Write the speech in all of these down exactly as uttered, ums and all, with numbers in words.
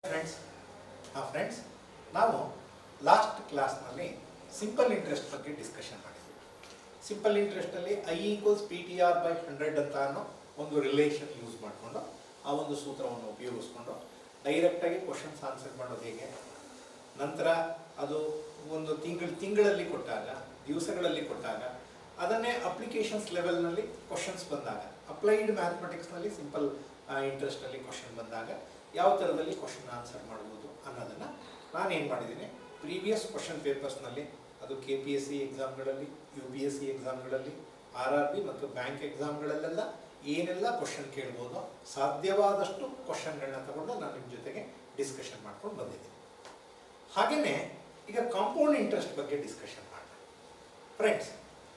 Friends ಹಾಂ friends ನಾವು last ಕ್ಲಾಸ್ನಲ್ಲಿ ಸಿಂಪಲ್ ಇಂಟ್ರೆಸ್ಟ್ ಬಗ್ಗೆ ಡಿಸ್ಕಷನ್ ಮಾಡಿದ್ವಿ. ಸಿಂಪಲ್ ಇಂಟ್ರೆಸ್ಟಲ್ಲಿ I equals P T R by hundred ಅಂತ ಅನ್ನೋ ಒಂದು ರಿಲೇಷನ್ ಯೂಸ್ ಮಾಡಿಕೊಂಡು ಆ ಒಂದು ಸೂತ್ರವನ್ನು ಉಪಯೋಗಿಸ್ಕೊಂಡು ಡೈರೆಕ್ಟಾಗಿ ಕ್ವಶನ್ಸ್ ಆನ್ಸರ್ ಮಾಡೋದು ಹೇಗೆ, ನಂತರ ಅದು ಒಂದು ತಿಂಗಳು ತಿಂಗಳಲ್ಲಿ ಕೊಟ್ಟಾಗ ದಿವಸಗಳಲ್ಲಿ ಕೊಟ್ಟಾಗ ಅದನ್ನೇ ಅಪ್ಲಿಕೇಶನ್ಸ್ ಲೆವೆಲ್ನಲ್ಲಿ ಕ್ವಶನ್ಸ್ ಬಂದಾಗ ಅಪ್ಲೈಡ್ ಮ್ಯಾಥಮೆಟಿಕ್ಸ್ನಲ್ಲಿ ಸಿಂಪಲ್ ಇಂಟ್ರೆಸ್ಟಲ್ಲಿ ಕ್ವಶನ್ ಬಂದಾಗ ಯಾವ ಥರದಲ್ಲಿ ಕ್ವಶನ್ ಆನ್ಸರ್ ಮಾಡ್ಬೋದು ಅನ್ನೋದನ್ನು ನಾನೇನು ಮಾಡಿದ್ದೀನಿ, ಪ್ರೀವಿಯಸ್ ಕ್ವಶನ್ ಪೇಪರ್ಸ್ನಲ್ಲಿ ಅದು ಕೆ ಪಿ ಎಸ್ ಸಿ ಎಕ್ಸಾಮ್ಗಳಲ್ಲಿ, ಯು ಪಿ ಎಸ್ ಸಿ ಎಕ್ಸಾಮ್ಗಳಲ್ಲಿ, ಆರ್ ಆರ್ ಬಿ ಮತ್ತು ಬ್ಯಾಂಕ್ ಎಕ್ಸಾಮ್ಗಳಲ್ಲೆಲ್ಲ ಏನೆಲ್ಲ ಕ್ವಶನ್ ಕೇಳ್ಬೋದು ಸಾಧ್ಯವಾದಷ್ಟು ಕ್ವಶನ್ಗಳನ್ನ ತಗೊಂಡು ನಾನು ನಿಮ್ಮ ಜೊತೆಗೆ ಡಿಸ್ಕಷನ್ ಮಾಡ್ಕೊಂಡು ಬಂದಿದ್ದೀನಿ. ಹಾಗೆಯೇ ಈಗ ಕಾಂಪೌಂಡ್ ಇಂಟ್ರೆಸ್ಟ್ ಬಗ್ಗೆ ಡಿಸ್ಕಷನ್ ಮಾಡೋಣ. ಫ್ರೆಂಡ್ಸ್,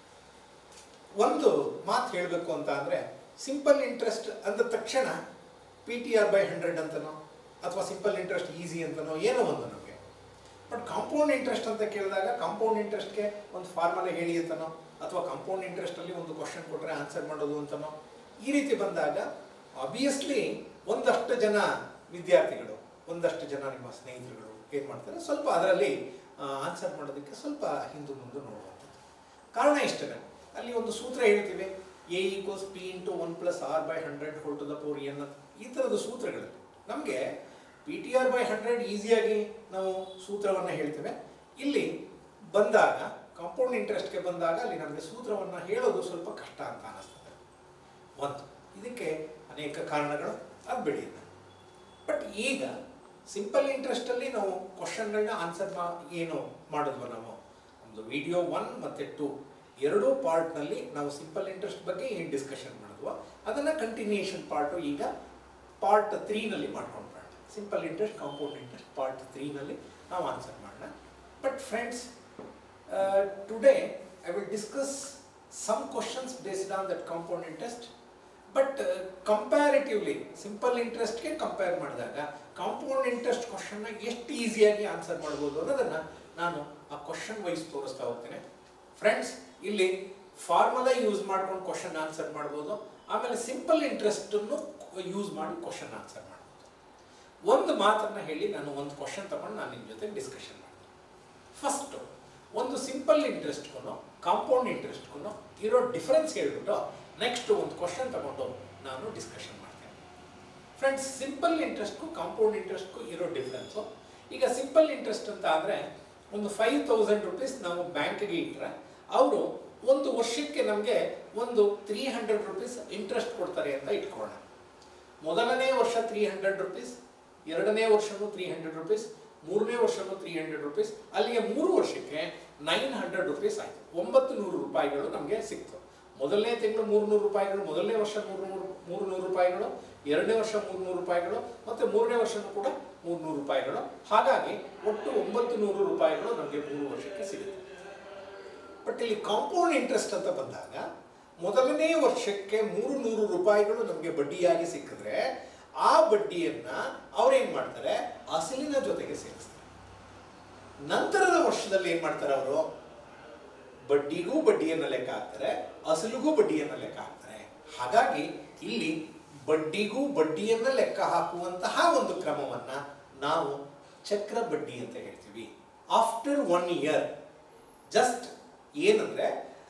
ಒಂದು ಮಾತು ಹೇಳಬೇಕು ಅಂತ ಅಂದರೆ ಸಿಂಪಲ್ ಇಂಟ್ರೆಸ್ಟ್ ಅಂದ ತಕ್ಷಣ P T R by hundred ಅಂತನೋ ಅಥವಾ ಸಿಂಪಲ್ ಇಂಟ್ರೆಸ್ಟ್ ಈಸಿ ಅಂತನೋ ಏನೋ ಒಂದು ನಮಗೆ. ಬಟ್ ಕಾಂಪೌಂಡ್ ಇಂಟ್ರೆಸ್ಟ್ ಅಂತ ಕೇಳಿದಾಗ ಕಾಂಪೌಂಡ್ ಇಂಟ್ರೆಸ್ಟ್ಗೆ ಒಂದು ಫಾರ್ಮುಲಾ ಹೇಳಿ ಅಂತನೋ ಅಥವಾ ಕಾಂಪೌಂಡ್ ಇಂಟ್ರೆಸ್ಟಲ್ಲಿ ಒಂದು ಕ್ವಶನ್ ಕೊಟ್ಟರೆ ಆನ್ಸರ್ ಮಾಡೋದು ಅಂತನೋ ಈ ರೀತಿ ಬಂದಾಗ ಆಬ್ವಿಯಸ್ಲಿ ಒಂದಷ್ಟು ಜನ ವಿದ್ಯಾರ್ಥಿಗಳು, ಒಂದಷ್ಟು ಜನ ನಿಮ್ಮ ಸ್ನೇಹಿತರುಗಳು ಏನು ಮಾಡ್ತಾರೆ, ಸ್ವಲ್ಪ ಅದರಲ್ಲಿ ಆನ್ಸರ್ ಮಾಡೋದಕ್ಕೆ ಸ್ವಲ್ಪ ಹಿಂದೆ ಮುಂದೆ ನೋಡುವಂಥದ್ದು. ಕಾರಣ ಇಷ್ಟೇ, ಅಲ್ಲಿ ಒಂದು ಸೂತ್ರ ಹೇಳ್ತೀವಿ, A equals P into one plus R by hundred whole to the power N ಅಂತ. ಈ ಥರದ ಸೂತ್ರಗಳಲ್ಲಿ ನಮಗೆ P T R by hundred ಈಸಿಯಾಗಿ ನಾವು ಸೂತ್ರವನ್ನು ಹೇಳ್ತೇವೆ. ಇಲ್ಲಿ ಬಂದಾಗ ಕಾಂಪೌಂಡ್ ಇಂಟ್ರೆಸ್ಟ್ಗೆ ಬಂದಾಗ ಅಲ್ಲಿ ನಮಗೆ ಸೂತ್ರವನ್ನು ಹೇಳೋದು ಸ್ವಲ್ಪ ಕಷ್ಟ ಅಂತ ಅನ್ನಿಸ್ತದೆ. ಒಂದು ಇದಕ್ಕೆ ಅನೇಕ ಕಾರಣಗಳು, ಅದು ಬೆಳೆಯುತ್ತೆ. ಬಟ್ ಈಗ ಸಿಂಪಲ್ ಇಂಟ್ರೆಸ್ಟಲ್ಲಿ ನಾವು ಕ್ವಶನ್ಗಳನ್ನ ಆನ್ಸರ್ ಮಾ ಏನು ಮಾಡಿದ್ವ, ನಾವು ಒಂದು ವಿಡಿಯೋ ಒನ್ ಮತ್ತು ಟೂ ಎರಡೂ ಪಾರ್ಟ್ನಲ್ಲಿ ನಾವು ಸಿಂಪಲ್ ಇಂಟ್ರೆಸ್ಟ್ ಬಗ್ಗೆ ಏನು ಡಿಸ್ಕಷನ್ ಮಾಡಿದ್ವೋ ಅದನ್ನು ಕಂಟಿನ್ಯೂಯೇಷನ್ ಪಾರ್ಟು ಈಗ ಪಾರ್ಟ್ ತ್ರೀನಲ್ಲಿ ಮಾಡ್ಕೊಂಡು ಬರೋಣ. Simple interest, compound interest part ತ್ರೀನಲ್ಲಿ ನಾವು ಆನ್ಸರ್ ಮಾಡೋಣ. But friends, today I will discuss some questions based on that compound interest. But comparatively simple ಇಂಟ್ರೆಸ್ಟ್ಗೆ ಕಂಪೇರ್ ಮಾಡಿದಾಗ ಕಾಂಪೌಂಡ್ ಇಂಟ್ರೆಸ್ಟ್ ಕ್ವಶನ್ನ ಎಷ್ಟು ಈಸಿಯಾಗಿ ಆನ್ಸರ್ ಮಾಡ್ಬೋದು ಅನ್ನೋದನ್ನು ನಾನು ಆ ಕ್ವಶನ್ ವೈಸ್ ತೋರಿಸ್ತಾ ಹೋಗ್ತೇನೆ. ಫ್ರೆಂಡ್ಸ್, ಇಲ್ಲಿ ಫಾರ್ಮುಲಾ ಯೂಸ್ ಮಾಡ್ಕೊಂಡು ಕ್ವಶನ್ ಆನ್ಸರ್ ಮಾಡ್ಬೋದು, ಆಮೇಲೆ ಸಿಂಪಲ್ ಇಂಟ್ರೆಸ್ಟನ್ನು ಯೂಸ್ ಮಾಡಿ ಕ್ವಶನ್ ಆನ್ಸರ್ ಮಾಡ್ಬೋದು. ಒಂದು ಮಾತನ್ನು ಹೇಳಿ ನಾನು ಒಂದು ಕ್ವಶನ್ ತಗೊಂಡು ನಾನು ನಿಮ್ಮ ಜೊತೆ ಡಿಸ್ಕಷನ್ ಮಾಡ್ತೀನಿ. ಫಸ್ಟು ಒಂದು ಸಿಂಪಲ್ ಇಂಟ್ರೆಸ್ಟ್ಗೂ ಕಾಂಪೌಂಡ್ ಇಂಟ್ರೆಸ್ಟ್ಗೂ ಇರೋ ಡಿಫ್ರೆನ್ಸ್ ಹೇಳ್ಬಿಟ್ಟು ನೆಕ್ಸ್ಟ್ ಒಂದು ಕ್ವಶನ್ ತಗೊಂಡು ನಾನು ಡಿಸ್ಕಷನ್ ಮಾಡ್ತೇನೆ. ಫ್ರೆಂಡ್ಸ್, ಸಿಂಪಲ್ ಇಂಟ್ರೆಸ್ಟ್ಗೂ ಕಾಂಪೌಂಡ್ ಇಂಟ್ರೆಸ್ಟ್ಗೂ ಇರೋ ಡಿಫ್ರೆನ್ಸು, ಈಗ ಸಿಂಪಲ್ ಇಂಟ್ರೆಸ್ಟ್ ಅಂತ ಆದರೆ ಒಂದು ಫೈವ್ ತೌಸಂಡ್ ರುಪೀಸ್ ನಾವು ಬ್ಯಾಂಕ್ಗೆ ಇಟ್ಟರೆ ಅವರು ಒಂದು ವರ್ಷಕ್ಕೆ ನಮಗೆ ಒಂದು ತ್ರೀ ಹಂಡ್ರೆಡ್ ರುಪೀಸ್ ಇಂಟ್ರೆಸ್ಟ್ ಕೊಡ್ತಾರೆ ಅಂತ ಇಟ್ಕೊಳ್ಳೋಣ. ಮೊದಲನೇ ವರ್ಷ ತ್ರೀ ಹಂಡ್ರೆಡ್ ರುಪೀಸ್, ಎರಡನೇ ವರ್ಷವೂ ತ್ರೀ ಹಂಡ್ರೆಡ್ ರುಪೀಸ್, ಮೂರನೇ ವರ್ಷವೂ ತ್ರೀ ಹಂಡ್ರೆಡ್ ರುಪೀಸ್, ಅಲ್ಲಿಗೆ ಮೂರು ವರ್ಷಕ್ಕೆ ನೈನ್ ಹಂಡ್ರೆಡ್ ರುಪೀಸ್ ಆಯಿತು. ಒಂಬತ್ತು ನೂರು ರೂಪಾಯಿಗಳು ನಮಗೆ ಸಿಕ್ತು. ಮೊದಲನೇ ತಿಂಗಳು ಮೂರುನೂರು ರೂಪಾಯಿಗಳು, ಮೊದಲನೇ ವರ್ಷ ಮೂರುನೂರು ಮೂರು ನೂರು ರೂಪಾಯಿಗಳು, ಎರಡನೇ ವರ್ಷ ಮೂರುನೂರು ರೂಪಾಯಿಗಳು ಮತ್ತು ಮೂರನೇ ವರ್ಷವೂ ಕೂಡ ಮೂರುನೂರು ರೂಪಾಯಿಗಳು. ಹಾಗಾಗಿ ಒಟ್ಟು ಒಂಬತ್ತು ನೂರು ರೂಪಾಯಿಗಳು ನಮಗೆ ಮೂರು ವರ್ಷಕ್ಕೆ ಸಿಗುತ್ತೆ. ಬಟ್ ಇಲ್ಲಿ ಕಾಂಪೌಂಡ್ ಇಂಟ್ರೆಸ್ಟ್ ಅಂತ ಬಂದಾಗ ಮೊದಲನೇ ವರ್ಷಕ್ಕೆ ಮೂರು ನೂರು ರೂಪಾಯಿಗಳು ನಮಗೆ ಬಡ್ಡಿಯಾಗಿ ಸಿಕ್ಕಿದ್ರೆ ಆ ಬಡ್ಡಿಯನ್ನ ಅವ್ರೇನ್ ಮಾಡ್ತಾರೆ, ಅಸಲಿನ ಜೊತೆಗೆ ಸೇರಿಸ್ತಾರೆ. ನಂತರದ ವರ್ಷದಲ್ಲಿ ಏನ್ ಮಾಡ್ತಾರೆ, ಅವರು ಬಡ್ಡಿಗೂ ಬಡ್ಡಿಯನ್ನ ಲೆಕ್ಕ ಹಾಕ್ತಾರೆ, ಅಸಲಿಗೂ ಬಡ್ಡಿಯನ್ನ ಲೆಕ್ಕ ಹಾಕ್ತಾರೆ. ಹಾಗಾಗಿ ಇಲ್ಲಿ ಬಡ್ಡಿಗೂ ಬಡ್ಡಿಯನ್ನ ಲೆಕ್ಕ ಹಾಕುವಂತಹ ಒಂದು ಕ್ರಮವನ್ನ ನಾವು ಚಕ್ರ ಬಡ್ಡಿ ಅಂತ ಹೇಳ್ತೀವಿ. ಆಫ್ಟರ್ ಒನ್ ಇಯರ್, ಜಸ್ಟ್ ಏನಂದ್ರೆ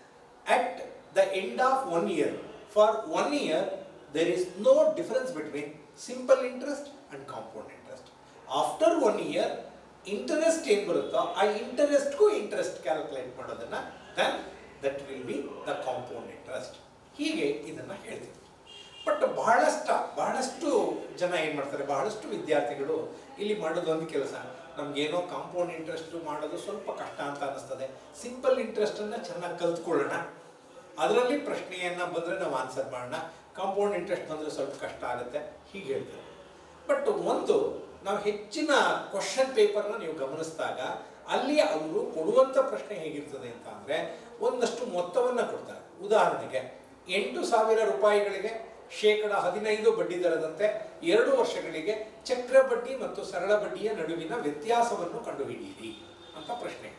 at the end of one year, for one year there is no difference between simple interest and compound interest. After one year interest ಏನು ಬರುತ್ತೋ ಆ ಇಂಟರೆಸ್ಟ್ಗೂ ಇಂಟ್ರೆಸ್ಟ್ ಕ್ಯಾಲ್ಕುಲೇಟ್ ಮಾಡೋದನ್ನ then that will be the compound interest. ಹೀಗೆ ಇದನ್ನ ಹೇಳ್ತೀವಿ. But ಬಹಳಷ್ಟು ಬಹಳಷ್ಟು ಜನ ಏನು ಮಾಡ್ತಾರೆ, ಬಹಳಷ್ಟು ವಿದ್ಯಾರ್ಥಿಗಳು ಇಲ್ಲಿ ಮಾಡೋದು ಒಂದು ಕೆಲಸ, ನಮಗೇನೋ ಕಾಂಪೌಂಡ್ ಇಂಟ್ರೆಸ್ಟ್ ಮಾಡೋದು ಸ್ವಲ್ಪ ಕಷ್ಟ ಅಂತ ಅನ್ನಿಸ್ತದೆ, ಸಿಂಪಲ್ ಇಂಟ್ರೆಸ್ಟನ್ನು ಚೆನ್ನಾಗಿ ಕಲ್ತ್ಕೊಳ್ಳೋಣ, ಅದರಲ್ಲಿ ಪ್ರಶ್ನೆಯನ್ನು ಬಂದರೆ ನಾವು ಆನ್ಸರ್ ಮಾಡೋಣ, ಕಾಂಪೌಂಡ್ ಇಂಟ್ರೆಸ್ಟ್ ಬಂದರೆ ಸ್ವಲ್ಪ ಕಷ್ಟ ಆಗುತ್ತೆ, ಹೀಗೆ ಹೇಳ್ತಾರೆ. ಬಟ್ ಒಂದು ನಾವು ಹೆಚ್ಚಿನ ಕ್ವಶನ್ ಪೇಪರ್ನ ನೀವು ಗಮನಿಸಿದಾಗ ಅಲ್ಲಿ ಅವರು ಕೊಡುವಂಥ ಪ್ರಶ್ನೆ ಹೇಗಿರ್ತದೆ ಅಂತ ಅಂದರೆ ಒಂದಷ್ಟು ಮೊತ್ತವನ್ನು ಕೊಡ್ತಾರೆ. ಉದಾಹರಣೆಗೆ ಎಂಟು ಸಾವಿರ ರೂಪಾಯಿಗಳಿಗೆ ಶೇಕಡ ಹದಿನೈದು ಬಡ್ಡಿ ದರದಂತೆ ಎರಡು ವರ್ಷಗಳಿಗೆ ಚಕ್ರ ಬಡ್ಡಿ ಮತ್ತು ಸರಳ ಬಡ್ಡಿಯ ನಡುವಿನ ವ್ಯತ್ಯಾಸವನ್ನು ಕಂಡುಹಿಡಿಯಿರಿ ಅಂತ ಪ್ರಶ್ನೆ.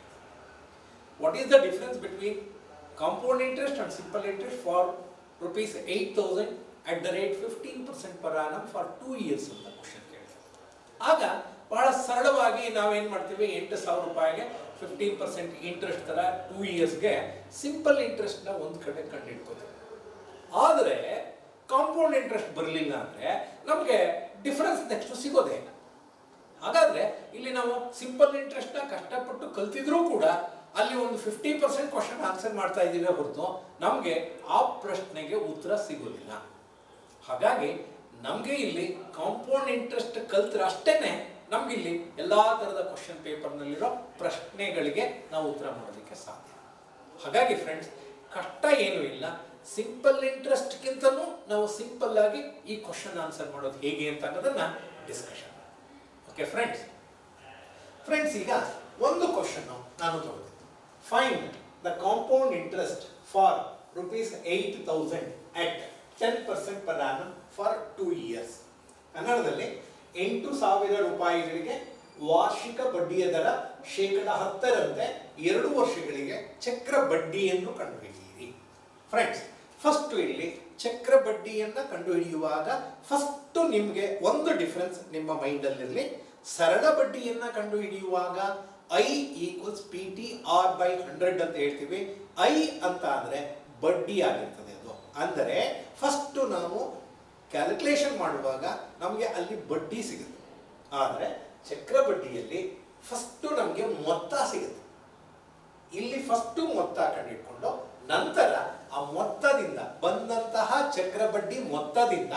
What is the difference between compound interest and simple interest for rupees eight thousand at the rate fifteen percent per annum for two years ಅಂತ ಕ್ವಶನ್ ಕೇಳ್ತಾರೆ. ಆಗ ಬಹಳ ಸರಳವಾಗಿ ನಾವೇನು ಮಾಡ್ತೀವಿ, ಎಂಟು ಸಾವಿರ ರೂಪಾಯಿಗೆ ಫಿಫ್ಟೀನ್ ಪರ್ಸೆಂಟ್ ಇಂಟ್ರೆಸ್ಟ್ ಥರ ಟೂ ಇಯರ್ಸ್ಗೆ ಸಿಂಪಲ್ ಇಂಟ್ರೆಸ್ಟ್ನ ಒಂದು ಕಡೆ ಕಂಡುಹಿಡ್ಕೋತೀವಿ. ಆದರೆ ಕಾಂಪೌಂಡ್ ಇಂಟ್ರೆಸ್ಟ್ ಬರಲಿಲ್ಲ ಅಂದರೆ ನಮಗೆ ಡಿಫರೆನ್ಸ್ ನೆಕ್ಸ್ಟ್ ಸಿಗೋದೇ ಇಲ್ಲ. ಹಾಗಾದರೆ ಇಲ್ಲಿ ನಾವು ಸಿಂಪಲ್ ಇಂಟ್ರೆಸ್ಟ್ನ ಕಷ್ಟಪಟ್ಟು ಕಲ್ತಿದ್ರೂ ಕೂಡ ಅಲ್ಲಿ ಒಂದು ಫಿಫ್ಟಿ ಪರ್ಸೆಂಟ್ ಕ್ವಶನ್ ಆನ್ಸರ್ ಮಾಡ್ತಾ ಇದ್ದೀವಿ ಹೊರತು ನಮಗೆ ಆ ಪ್ರಶ್ನೆಗೆ ಉತ್ತರ ಸಿಗೋದಿಲ್ಲ. ಹಾಗಾಗಿ ನಮಗೆ ಇಲ್ಲಿ ಕಾಂಪೌಂಡ್ ಇಂಟ್ರೆಸ್ಟ್ ಕಲ್ತ್ರೆ ಅಷ್ಟೇನೆ ನಮ್ಗೆ ಇಲ್ಲಿ ಎಲ್ಲ ಥರದ ಕ್ವಶನ್ ಪೇಪರ್ನಲ್ಲಿರೋ ಪ್ರಶ್ನೆಗಳಿಗೆ ನಾವು ಉತ್ತರ ಮಾಡೋದಕ್ಕೆ ಸಾಧ್ಯ. ಹಾಗಾಗಿ ಫ್ರೆಂಡ್ಸ್, ಕಷ್ಟ ಏನೂ ಇಲ್ಲ. ಸಿಂಪಲ್ ಇಂಟ್ರೆಸ್ಟ್ಗಿಂತಲೂ ನಾವು ಸಿಂಪಲ್ ಆಗಿ ಈ ಕ್ವಶನ್ ಆನ್ಸರ್ ಮಾಡೋದು ಹೇಗೆ ಅಂತ ಅನ್ನೋದನ್ನ ಡಿಸ್ಕಷನ್. ಓಕೆ ಫ್ರೆಂಡ್ಸ್ ಫ್ರೆಂಡ್ಸ್ ಈಗ ಒಂದು ಕ್ವಶನ್ ನಾನು ತಗೋತೀನಿ. Find the compound interest for rupees eight thousand at ten percent per annum for two years. ಕನ್ನಡದಲ್ಲಿ ಎಂಟು ಸಾವಿರ ರೂಪಾಯಿಗಳಿಗೆ ವಾರ್ಷಿಕ ಬಡ್ಡಿಯ ದರ ಶೇಕಡ ಹತ್ತರಂತೆ ಎರಡು ವರ್ಷಗಳಿಗೆ ಚಕ್ರ ಬಡ್ಡಿಯನ್ನು ಕಂಡುಹಿಡಿಯಿರಿ. ಫ್ರೆಂಡ್ಸ್, ಫಸ್ಟ್ ಇಲ್ಲಿ ಚಕ್ರ ಬಡ್ಡಿಯನ್ನ ಕಂಡುಹಿಡಿಯುವಾಗ ಫಸ್ಟ್ ನಿಮಗೆ ಒಂದು ಡಿಫರೆನ್ಸ್ ನಿಮ್ಮ ಮೈಂಡಲ್ಲಿರಲಿ. ಸರಳ ಬಡ್ಡಿಯನ್ನ ಕಂಡುಹಿಡಿಯುವಾಗ I equals P T R by hundred ಅಂತ ಹೇಳ್ತೀವಿ. ಐ ಅಂತ ಅಂದ್ರೆ ಬಡ್ಡಿ ಆಗಿರ್ತದೆ. ಅದು ಅಂದರೆ ಫಸ್ಟ್ ನಾವು ಕ್ಯಾಲ್ಕುಲೇಷನ್ ಮಾಡುವಾಗ ನಮಗೆ ಅಲ್ಲಿ ಬಡ್ಡಿ ಸಿಗುತ್ತೆ. ಆದರೆ ಚಕ್ರ ಬಡ್ಡಿಯಲ್ಲಿ ಫಸ್ಟ್ ನಮಗೆ ಮೊತ್ತ ಸಿಗುತ್ತೆ. ಇಲ್ಲಿ ಫಸ್ಟ್ ಮೊತ್ತ ಕಂಡಿಟ್ಕೊಂಡು ನಂತರ ಆ ಮೊತ್ತದಿಂದ ಬಂದಂತಹ ಚಕ್ರ ಬಡ್ಡಿ ಮೊತ್ತದಿಂದ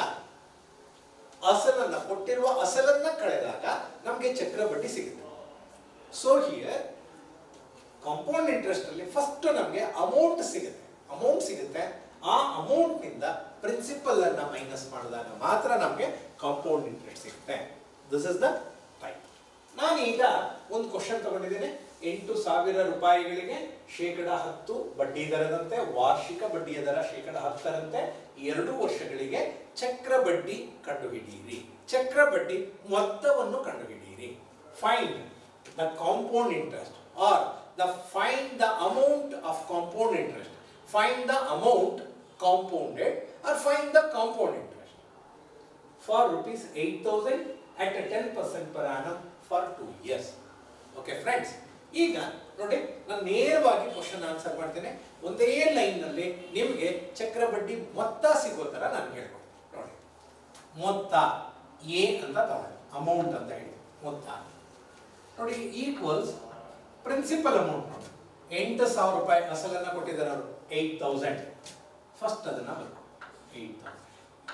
ಅಸಲನ್ನ ಕೊಟ್ಟಿರುವ ಅಸಲನ್ನ ಕಳೆದಾಗ ನಮಗೆ ಚಕ್ರ ಬಡ್ಡಿ ಸಿಗುತ್ತೆ. ಸೊ ಹಿಯರ್ ಕಾಂಪೌಂಡ್ ಇಂಟ್ರೆಸ್ಟ್ ಅಲ್ಲಿ ಫಸ್ಟ್ ನಮಗೆ ಅಮೌಂಟ್ ಸಿಗುತ್ತೆ. ಅಮೌಂಟ್ ಸಿಗುತ್ತೆ ಆ ಅಮೌಂಟ್ ನಿಂದ ಪ್ರಿನ್ಸಿಪಲ್ ಅನ್ನ ಮೈನಸ್ ಮಾಡಿದಾಗ ಮಾತ್ರ ನಮಗೆ ಕಾಂಪೌಂಡ್ ಇಂಟ್ರೆಸ್ಟ್ ಸಿಗುತ್ತೆ. This is the type. ನಾನು ಈಗ ಒಂದು ಕ್ವಶನ್ ತಗೊಂಡಿದ್ದೇನೆ. ಎಂಟು ಸಾವಿರ ರೂಪಾಯಿಗಳಿಗೆ ಶೇಕಡ ಹತ್ತು ಬಡ್ಡಿ ದರದಂತೆ ವಾರ್ಷಿಕ ಬಡ್ಡಿಯ ದರ ಶೇಕಡ ಹತ್ತರಂತೆ ಎರಡು ವರ್ಷಗಳಿಗೆ ಚಕ್ರ ಬಡ್ಡಿ ಕಂಡುಹಿಡಿಯಿರಿ. ಚಕ್ರ ಬಡ್ಡಿ ಮೊತ್ತವನ್ನು ಕಂಡುಹಿಡಿಯಿರಿ. Find the compound interest or the find the amount of compound interest. Find the amount compounded or find the compound interest for rupees eight thousand at ten percent per annum for two years. Okay friends, ಈಗ ನೋಡಿ ನಾನು ನೇರವಾಗಿ question answer ಮಾಡ್ತೇನೆ. ಒಂದೇ line ನಲ್ಲಿ ನಿಮಗೆ ಚಕ್ರ ಬಡ್ಡಿ ಮೊತ್ತ ಸಿಗೋ ತರ ನಾನು ಹೇಳ್ಕೊಡ್ತೀನಿ. ನೋಡಿ, ಮೊತ್ತ ಎ ಅಂತ ತಗೊಳ್ಳಿ, ಅಮೌಂಟ್ ಅಂತ ಹೇಳಿ ಮೊತ್ತ ನೋಡಿ ಈಕ್ವಲ್ಸ್ ಪ್ರಿನ್ಸಿಪಲ್ ಅಮೌಂಟ್. ನೋಡಿ, ಎಂಟು ಸಾವಿರ ರೂಪಾಯಿ ಅಸಲನ್ನ ಕೊಟ್ಟಿದ್ದಾರೆ ಅವರು, ಏಟ್ ತೌಸಂಡ್. ಫಸ್ಟ್ ಅದನ್ನ ಬರ್ಕೊ, eight thousand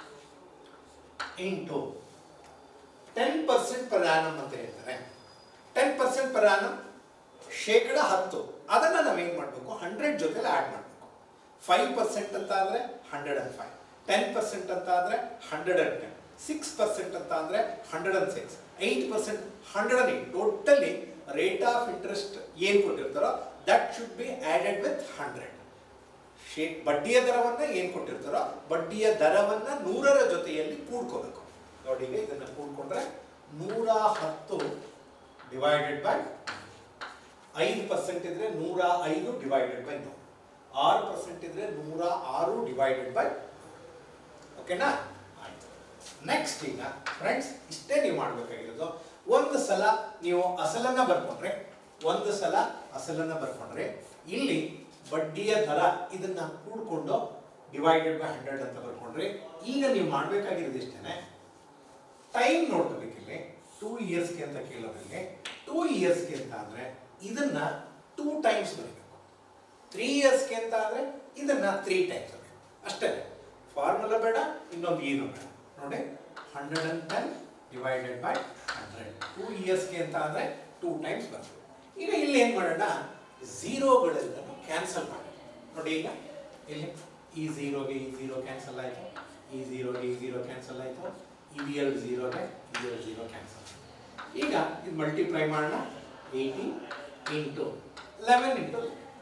into ten percent per annum ಅಂತ ಹೇಳ್ತಾರೆ. ಟೆನ್ ಪರ್ಸೆಂಟ್ ಪರ್ ಆನಮ್ ಶೇಕಡ ಹತ್ತು. ಅದನ್ನ ನಾವೇನ್ ಮಾಡಬೇಕು, ಹಂಡ್ರೆಡ್ ಜೊತೆಲಿ ಆಡ್ ಮಾಡಬೇಕು. ಫೈವ್ ಪರ್ಸೆಂಟ್ ಅಂತ ಆದ್ರೆ hundred and five, ten percent ಅಂತ ಆದ್ರೆ hundred and ten, six percent ಅಂತ ಅಂದ್ರೆ hundred and six, eight percent hundred and eight. Totally rate of interest ಏನ್ ಕೊಟ್ಟಿರ್ತಾರೋ that should be added with hundred. ಬಡ್ಡಿಯ ದರವನ್ನ ಏನ್ ಕೊಟ್ಟಿರ್ತಾರೋ ಬಡ್ಡಿಯ ದರವನ್ನ ನೂರರ ಜೊತೆಯಲ್ಲಿ ಕೂಡ್ಕೋಬೇಕು. ನೋಡಿ, ಈಗ ಇದನ್ನ ಕೂಡ್ಕೊಂಡ್ರೆ ನೂರ ಹತ್ತು ಡಿವೈಡೆಡ್ ಬೈ ಐದು ಪರ್ಸೆಂಟ್ ಇದ್ರೆ ನೂರ ಐದು ಡಿವೈಡೆಡ್ ಬೈ ನೂರು, ಆರು ಪರ್ಸೆಂಟ್ ಇದ್ರೆ ನೂರ ಆರು ಡಿವೈಡೆಡ್ ಬೈ. ಓಕೆನಾ? ಆಯ್ತು. ನೆಕ್ಸ್ಟ್ ಈಗ ಫ್ರೆಂಡ್ಸ್ ಇಷ್ಟೇ ನೀವು ಮಾಡ್ಬೇಕಾಗಿರೋದು. ಒಂದು ಸಲ ನೀವು ಅಸಲನ್ನ ಬರ್ಕೊಂಡ್ರೆ ಒಂದು ಸಲ ಅಸಲನ್ನ ಬರ್ಕೊಂಡ್ರೆ ಇಲ್ಲಿ ಬಡ್ಡಿಯ ದರ ಇದನ್ನ ಕೂಡ್ಕೊಂಡು ಡಿವೈಡೆಡ್ ಬೈ ಹಂಡ್ರೆಡ್ ಅಂತ ಬರ್ಕೊಂಡ್ರೆ ಈಗ ನೀವು ಮಾಡ್ಬೇಕಾಗಿರೋದು ಇಷ್ಟೇನೆ. ಟೈಮ್ ನೋಡ್ಕೋಬೇಕು. ಇಲ್ಲಿ ಟೂ ಇಯರ್ಸ್ಗೆ ಅಂತ ಕೇಳೋದ್ರಲ್ಲಿ ಟೂ ಇಯರ್ಸ್ಗೆ ಅಂತ ಅಂದ್ರೆ ಇದನ್ನ ಟೂ ಟೈಮ್ಸ್ ಬರೀಬೇಕು. ತ್ರೀ ಇಯರ್ಸ್ಗೆ ಅಂತ ಅಂದ್ರೆ ಇದನ್ನ ತ್ರೀ ಟೈಮ್ಸ್ ಬರೀಬೇಕು ಅಷ್ಟೇ. ಫಾರ್ಮುಲಾ ಬೇಡ, ಇನ್ನೊಂದು ಏನು ಬೇಡ. ನೋಡಿ, hundred and ten divided by hundred. Two ಇಯರ್ಸ್ಗೆ ಅಂತ ಅಂದ್ರೆ ಟೂ ಟೈಮ್ಸ್ ಬರ್ತದೆ. ಈಗ ಇಲ್ಲಿ ಏನ್ ಮಾಡೋಣ, ಝೀರೋಗಳೆಲ್ಲ ಕ್ಯಾನ್ಸಲ್ ಮಾಡಿ. ನೋಡಿ, ಈಗ ಇಲ್ಲಿ ಈ ಝೀರೋಗೆ ಈ ಝೀರೋ ಕ್ಯಾನ್ಸಲ್ ಆಯಿತು, ಈ ಝೀರೋಗೆ ಈ ಝೀರೋ ಕ್ಯಾನ್ಸಲ್ ಆಯಿತು, ಈ ಎರಡು ಝೀರೋಗೆ ಈ ಎರಡು ಝೀರೋ ಕ್ಯಾನ್ಸಲ್. ಈಗ ಇದು ಮಲ್ಟಿಪ್ಲೈ ಮಾಡೋಣ. ಏಯ್ಟಿ ಇಂಟು ಲೆವೆನ್ ಇಂಟು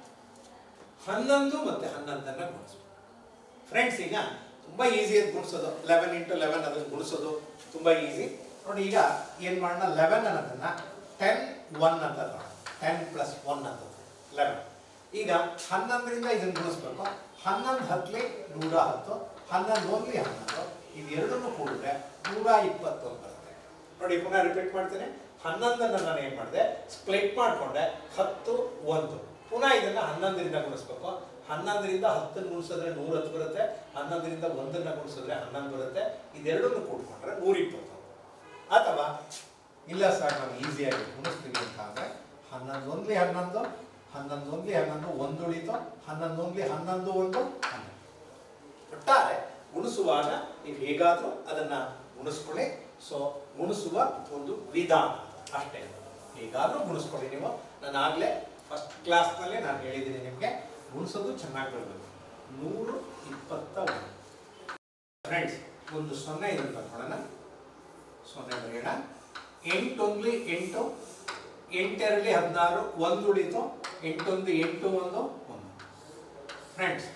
ಹನ್ನೊಂದು ಮತ್ತೆ ಹನ್ನೊಂದನ್ನ ಗುಣಿಸೋದು. ಫ್ರೆಂಡ್ಸ್, ಈಗ ತುಂಬ ಈಸಿ ಅದು ಗುಣಿಸೋದು. ಲೆವೆನ್ ಇಂಟು ಲೆವೆನ್ ಅದನ್ನು ಗುಣಿಸೋದು ತುಂಬ ಈಸಿ. ನೋಡಿ, ಈಗ ಏನು ಮಾಡೋಣ, ಲೆವೆನ್ ಅನ್ನೋದನ್ನ ಟೆನ್ ಒನ್ ಅಂತ ತಗೋಣ. ಟೆನ್ ಪ್ಲಸ್ ಒನ್ ಅಂತ ಲೆವೆನ್. ಈಗ ಹನ್ನೊಂದರಿಂದ ಇದನ್ನು ಗುಣಿಸ್ಬೇಕು. ಹನ್ನೊಂದು ಹತ್ತಲಿ ನೂರ ಹತ್ತು, ಹನ್ನೊಂದು ಒಂದ್ಲಿ ಹನ್ನೊಂದು, ಇದೆರಡನ್ನು ಕೂಡಿದ್ರೆ ನೂರ ಇಪ್ಪತ್ತೊಂದು ಬರುತ್ತೆ. ನೋಡಿ ಪುನಃ ರಿಪೀಟ್ ಮಾಡ್ತೇನೆ. ಹನ್ನೊಂದನ್ನು ನಾನು ಏನು ಮಾಡಿದೆ, ಸ್ಪ್ಲಿಟ್ ಮಾಡಿಕೊಂಡೆ, ಹತ್ತು ಒಂದು. ಪುನಃ ಇದನ್ನು ಹನ್ನೊಂದರಿಂದ ಗುಣಿಸ್ಬೇಕು. ಹನ್ನೊಂದರಿಂದ ಹತ್ತನ್ನು ಗುಣಿಸಿದ್ರೆ ನೂರ ಹತ್ತು ಬರುತ್ತೆ, ಹನ್ನೊಂದರಿಂದ ಒಂದನ್ನು ಗುಣಿಸಿದ್ರೆ ಹನ್ನೊಂದು ಬರುತ್ತೆ. ಇದೆರಡನ್ನು ಕೂಡ್ಕೊಂಡ್ರೆ ನೂರ ಇಪ್ಪತ್ತು. ಅಥವಾ ಇಲ್ಲ ಸರ್ ನಾವು ಈಸಿಯಾಗಿ ಗುಣಿಸ್ತೀವಿ ಅಂತ ಅಂದರೆ ಹನ್ನೊಂದು ಒಂದ್ಲಿ ಹನ್ನೊಂದು, ಹನ್ನೊಂದು ಒಂದ್ಲಿ ಹನ್ನೊಂದು, ಒಂದು ಉಳಿತು, ಹನ್ನೊಂದು ಒಂದ್ಲಿ ಹನ್ನೊಂದು ಒಂದು ಹನ್ನೊಂದು. ಒಟ್ಟಾರೆ ಗುಣಿಸುವಾಗ ನೀವು ಹೇಗಾದರೂ ಅದನ್ನು ಗುಣಿಸ್ಕೊಳ್ಳಿ. ಸೊ ಗುಣಿಸುವ ಒಂದು ವಿಧಾನ ಅಷ್ಟೇ, ಹೇಗಾದರೂ ಗುಣಿಸ್ಕೊಳ್ಳಿ ನೀವು. ನಾನು ಆಗಲೇ ಫಸ್ಟ್ ಕ್ಲಾಸ್ನಲ್ಲಿ ನಾನು ಹೇಳಿದ್ದೀನಿ ನಿಮಗೆ, ಗುಣಿಸೋದು ಚೆನ್ನಾಗಿ ಬರಬೇಕು. ನೂರು ಇಪ್ಪತ್ತ ಒಂದು. ಫ್ರೆಂಡ್ಸ್ ಒಂದು ಸೊನ್ನೆ ಇದನ್ನು ಬರ್ಕೊಳ್ಳೋಣ. ಸೊನ್ನೆ ಬರೆಯೋಣ. ಎಂಟೊಂದ್ಲಿ ಎಂಟು, ಎಂಟೆರಡಲಿ ಹದಿನಾರು, ಒಂದು ಉಳಿತು, ಎಂಟೊಂದು ಎಂಟು ಒಂದು ಒಂದು. ಫ್ರೆಂಡ್ಸ್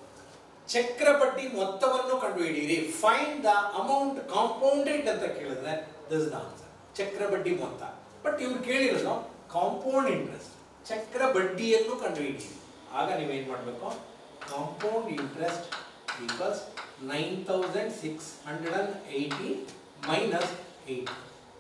ಚಕ್ರ ಬಡ್ಡಿ ಮೊತ್ತವನ್ನು ಕಂಡುಹಿಡಿಯಿರಿ. ಫೈಂಡ್ ದ ಅಮೌಂಟ್ ಕಾಂಪೌಂಡೆಡ್ ಅಂತ ಕೇಳಿದ್ರೆ ದಿಸ್ ಇಸ್ ದ ಆನ್ಸರ್. ಚಕ್ರ ಬಡ್ಡಿ ಮೊತ್ತ. ಬಟ್ ಇವ್ರು ಕೇಳಿರೋದು ಕಾಂಪೌಂಡ್ ಇಂಟ್ರೆಸ್ಟ್, ಚಕ್ರ ಬಡ್ಡಿಯನ್ನು ಕಂಡುಹಿಡಿಯಿರಿ. ಆಗ ನೀವೇನು ಮಾಡಬೇಕು, compound interest equals nine thousand six hundred and eighty minus eighty.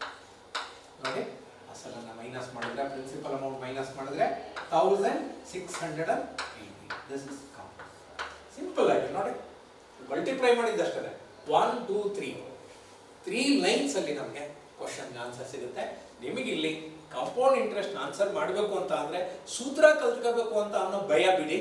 ನೋಡಿ ಅಸಲನ್ನು ಮೈನಸ್ ಮಾಡಿದ್ರೆ, ಪ್ರಿನ್ಸಿಪಲ್ ಅಮೌಂಟ್ ಮೈನಸ್ ಮಾಡಿದ್ರೆ thousand six hundred and eighty. This is simple ಆಗಿ ನೋಡಿ, ಮಲ್ಟಿಪ್ಲೈ ಮಾಡಿದ್ದಷ್ಟೇ. One two three three lines ಅಲ್ಲಿ ನಮಗೆ ಕ್ವಶನ್ ಆನ್ಸರ್ ಸಿಗುತ್ತೆ. ನಿಮಗೆ ಇಲ್ಲಿ ಕಾಂಪೌಂಡ್ ಇಂಟ್ರೆಸ್ಟ್ ಆನ್ಸರ್ ಮಾಡಬೇಕು ಅಂತ ಅಂದರೆ ಸೂತ್ರ ಕಲ್ತ್ಕೋಬೇಕು ಅಂತ ಅನ್ನೋ ಭಯ ಬಿಡಿ.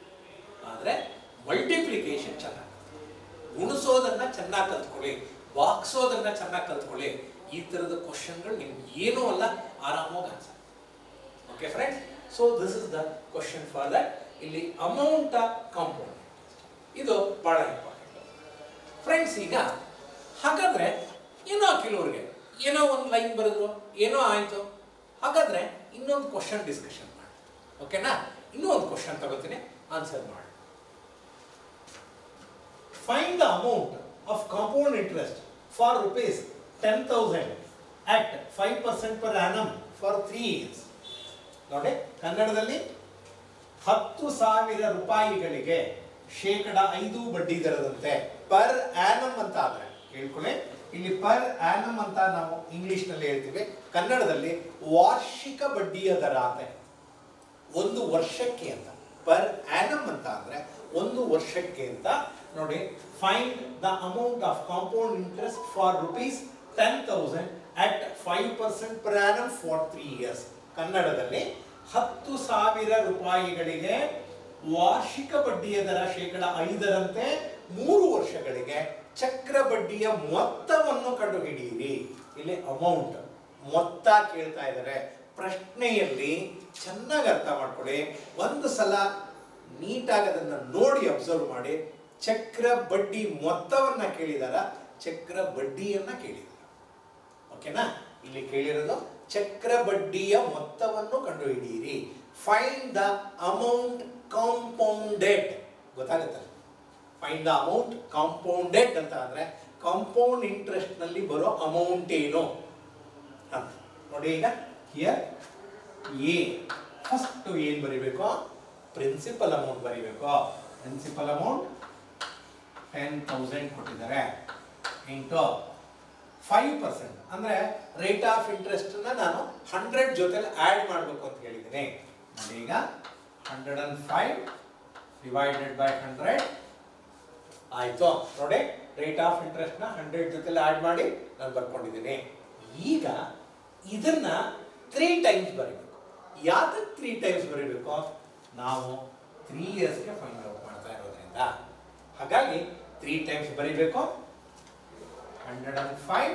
ಆದರೆ ಮಲ್ಟಿಪ್ಲಿಕೇಶನ್ ಚೆನ್ನಾಗಿ, ಗುಣಿಸೋದನ್ನ ಚೆನ್ನಾಗಿ ಕಲ್ತ್ಕೊಳ್ಳಿ, ಬಾಕ್ಸೋದನ್ನ ಚೆನ್ನಾಗಿ ಕಲ್ತ್ಕೊಳ್ಳಿ. ಈ ಥರದ ಕ್ವಶನ್ಗಳು ನಿಮ್ಗೆ ಏನೂ ಅಲ್ಲ, ಆರಾಮಾಗಿ answer. Okay friends, so this is the question for that. ಇಲ್ಲಿ ಅಮೌಂಟ್ ಆಫ್ ಕಾಂಪೌಂಡ್ ಇದು ಬಹಳ ಇಂಪಾರ್ಟೆಂಟ್ ಫ್ರೆಂಡ್ಸ್. ಈಗ ಹಾಗಾದ್ರೆ ಏನೋ ಕೆಲವ್ರಿಗೆ ಏನೋ ಒಂದು ಲೈನ್ ಬರೆದ್ರು, ಏನೋ ಆಯಿತು. ಹಾಗಾದ್ರೆ ಇನ್ನೊಂದು ಕ್ವಶನ್ ಡಿಸ್ಕಷನ್ ಮಾಡಿ. ಓಕೆನಾ? ಇನ್ನೂ ಒಂದು ಕ್ವಶನ್ ತಗೋತೀನಿ, ಆನ್ಸರ್ ಮಾಡಿ. Find the amount of compound interest for rupees ten thousand at five percent per annum for three years. ನೋಡಿ ಕನ್ನಡದಲ್ಲಿ ಹತ್ತು ಸಾವಿರ ರೂಪಾಯಿಗಳಿಗೆ ಶೇಕಡ ಐದು ಬಡ್ಡಿ ದರದಂತೆ. ಪರ್ ಆನಮ್ ಅಂತ ಆದ್ರೆ ಹೇಳ್ಕೊಳ್ಳಿ, ಇಲ್ಲಿ ಪರ್ ಆನಮ್ ಅಂತ ನಾವು ಇಂಗ್ಲಿಷ್ ನಲ್ಲಿ ಹೇಳ್ತೀವಿ, ಕನ್ನಡದಲ್ಲಿ ವಾರ್ಷಿಕ ಬಡ್ಡಿಯ ದರ ಅಂತ, ಒಂದು ವರ್ಷಕ್ಕೆ ಅಂತ. ಪರ್ ಆನಮ್ ಅಂತ ಅಂದ್ರೆ ಒಂದು ವರ್ಷಕ್ಕೆ ಅಂತ. ನೋಡಿ, find the amount of compound interest for rupees ten thousand at five percent per annum for three years. ಕನ್ನಡದಲ್ಲಿ ಹತ್ತು ಸಾವಿರ ರೂಪಾಯಿಗಳಿಗೆ ವಾರ್ಷಿಕ ಬಡ್ಡಿಯ ದರ ಶೇಕಡ ಐದರಂತೆ ಮೂರು ವರ್ಷಗಳಿಗೆ ಚಕ್ರ ಬಡ್ಡಿಯ ಮೊತ್ತವನ್ನು ಕಂಡುಹಿಡಿಯಿರಿ. ಇಲ್ಲಿ ಅಮೌಂಟ್ ಮೊತ್ತ ಕೇಳ್ತಾ ಇದ್ದಾರೆ. ಪ್ರಶ್ನೆಯಲ್ಲಿ ಚೆನ್ನಾಗಿ ಅರ್ಥ ಮಾಡ್ಕೊಳ್ಳಿ, ಒಂದು ಸಲ ನೀಟಾಗಿ ಅದನ್ನು ನೋಡಿ ಅಬ್ಸರ್ವ್ ಮಾಡಿ. ಚಕ್ರ ಬಡ್ಡಿ ಮೊತ್ತವನ್ನ ಕೇಳಿದಾರ, ಚಕ್ರ ಬಡ್ಡಿಯನ್ನ ಕೇಳಿದಾರ. ಓಕೆನಾ? ಇಲ್ಲಿ ಕೇಳಿರೋದು ಚಕ್ರ ಬಡ್ಡಿಯ ಮೊತ್ತವನ್ನು ಕಂಡುಹಿಡಿಯಿರಿ. Find the amount compounded. ಗೊತ್ತಾಗುತ್ತಲ್ಲ, ಫೈಂಡ್ ದ ಅಮೌಂಟ್ ಕಾಂಪೌಂಡೆಡ್ ಅಂತ ಅಂದ್ರೆ ಕಾಂಪೌಂಡ್ ಇಂಟ್ರೆಸ್ಟ್ ನಲ್ಲಿ ಬರೋ ಅಮೌಂಟ್ ಏನು ಅಂತ ನೋಡಿ. ಈಗ ಹಿಯರ್ ಎ ಫಸ್ಟ್ ಏನ್ ಬರೀಬೇಕು, ಪ್ರಿನ್ಸಿಪಲ್ ಅಮೌಂಟ್ ಬರೀಬೇಕು. ಪ್ರಿನ್ಸಿಪಲ್ ಅಮೌಂಟ್ ಟೆನ್ ತೌಸಂಡ್ ಕೊಟ್ಟಿದ್ದಾರೆ ಇಂಟು ಫೈವ್ ಪರ್ಸೆಂಟ್ ಅಂದ್ರೆ ರೇಟ್ ಆಫ್ ಇಂಟ್ರೆಸ್ಟ್ ನಾನು ಹಂಡ್ರೆಡ್ ಜೊತೆಲಿ ಆಡ್ ಮಾಡಬೇಕು ಅಂತ ಹೇಳಿದ್ದೀನಿ. ನೋಡಿ ಈಗ hundred and five divided by hundred ಆಯ್ತು. ನೋಡಿ, ರೇಟ್ ಆಫ್ ಇಂಟ್ರೆಸ್ಟ್ ನ ಹಂಡ್ರೆಡ್ ಜೊತೆಲಿ ಆಡ್ ಮಾಡಿ ನಾನು ಬರ್ಕೊಂಡಿದ್ದೀನಿ. ಈಗ ಇದನ್ನ ತ್ರೀ ಟೈಮ್ಸ್ ಬರೀಬೇಕು. ಯಾವ್ದಕ್ಕೆ ತ್ರೀ ಟೈಮ್ಸ್ ಬರೀಬೇಕು, ನಾವು ತ್ರೀ ಇಯರ್ಸ್ಗೆ ಫೈಂಡ್ ಔಟ್ ಮಾಡ್ತಾ ಇರೋದ್ರಿಂದ. ಹಾಗಾಗಿ ತ್ರೀ ಟೈಮ್ಸ್ ಬರೀಬೇಕು. Hundred and five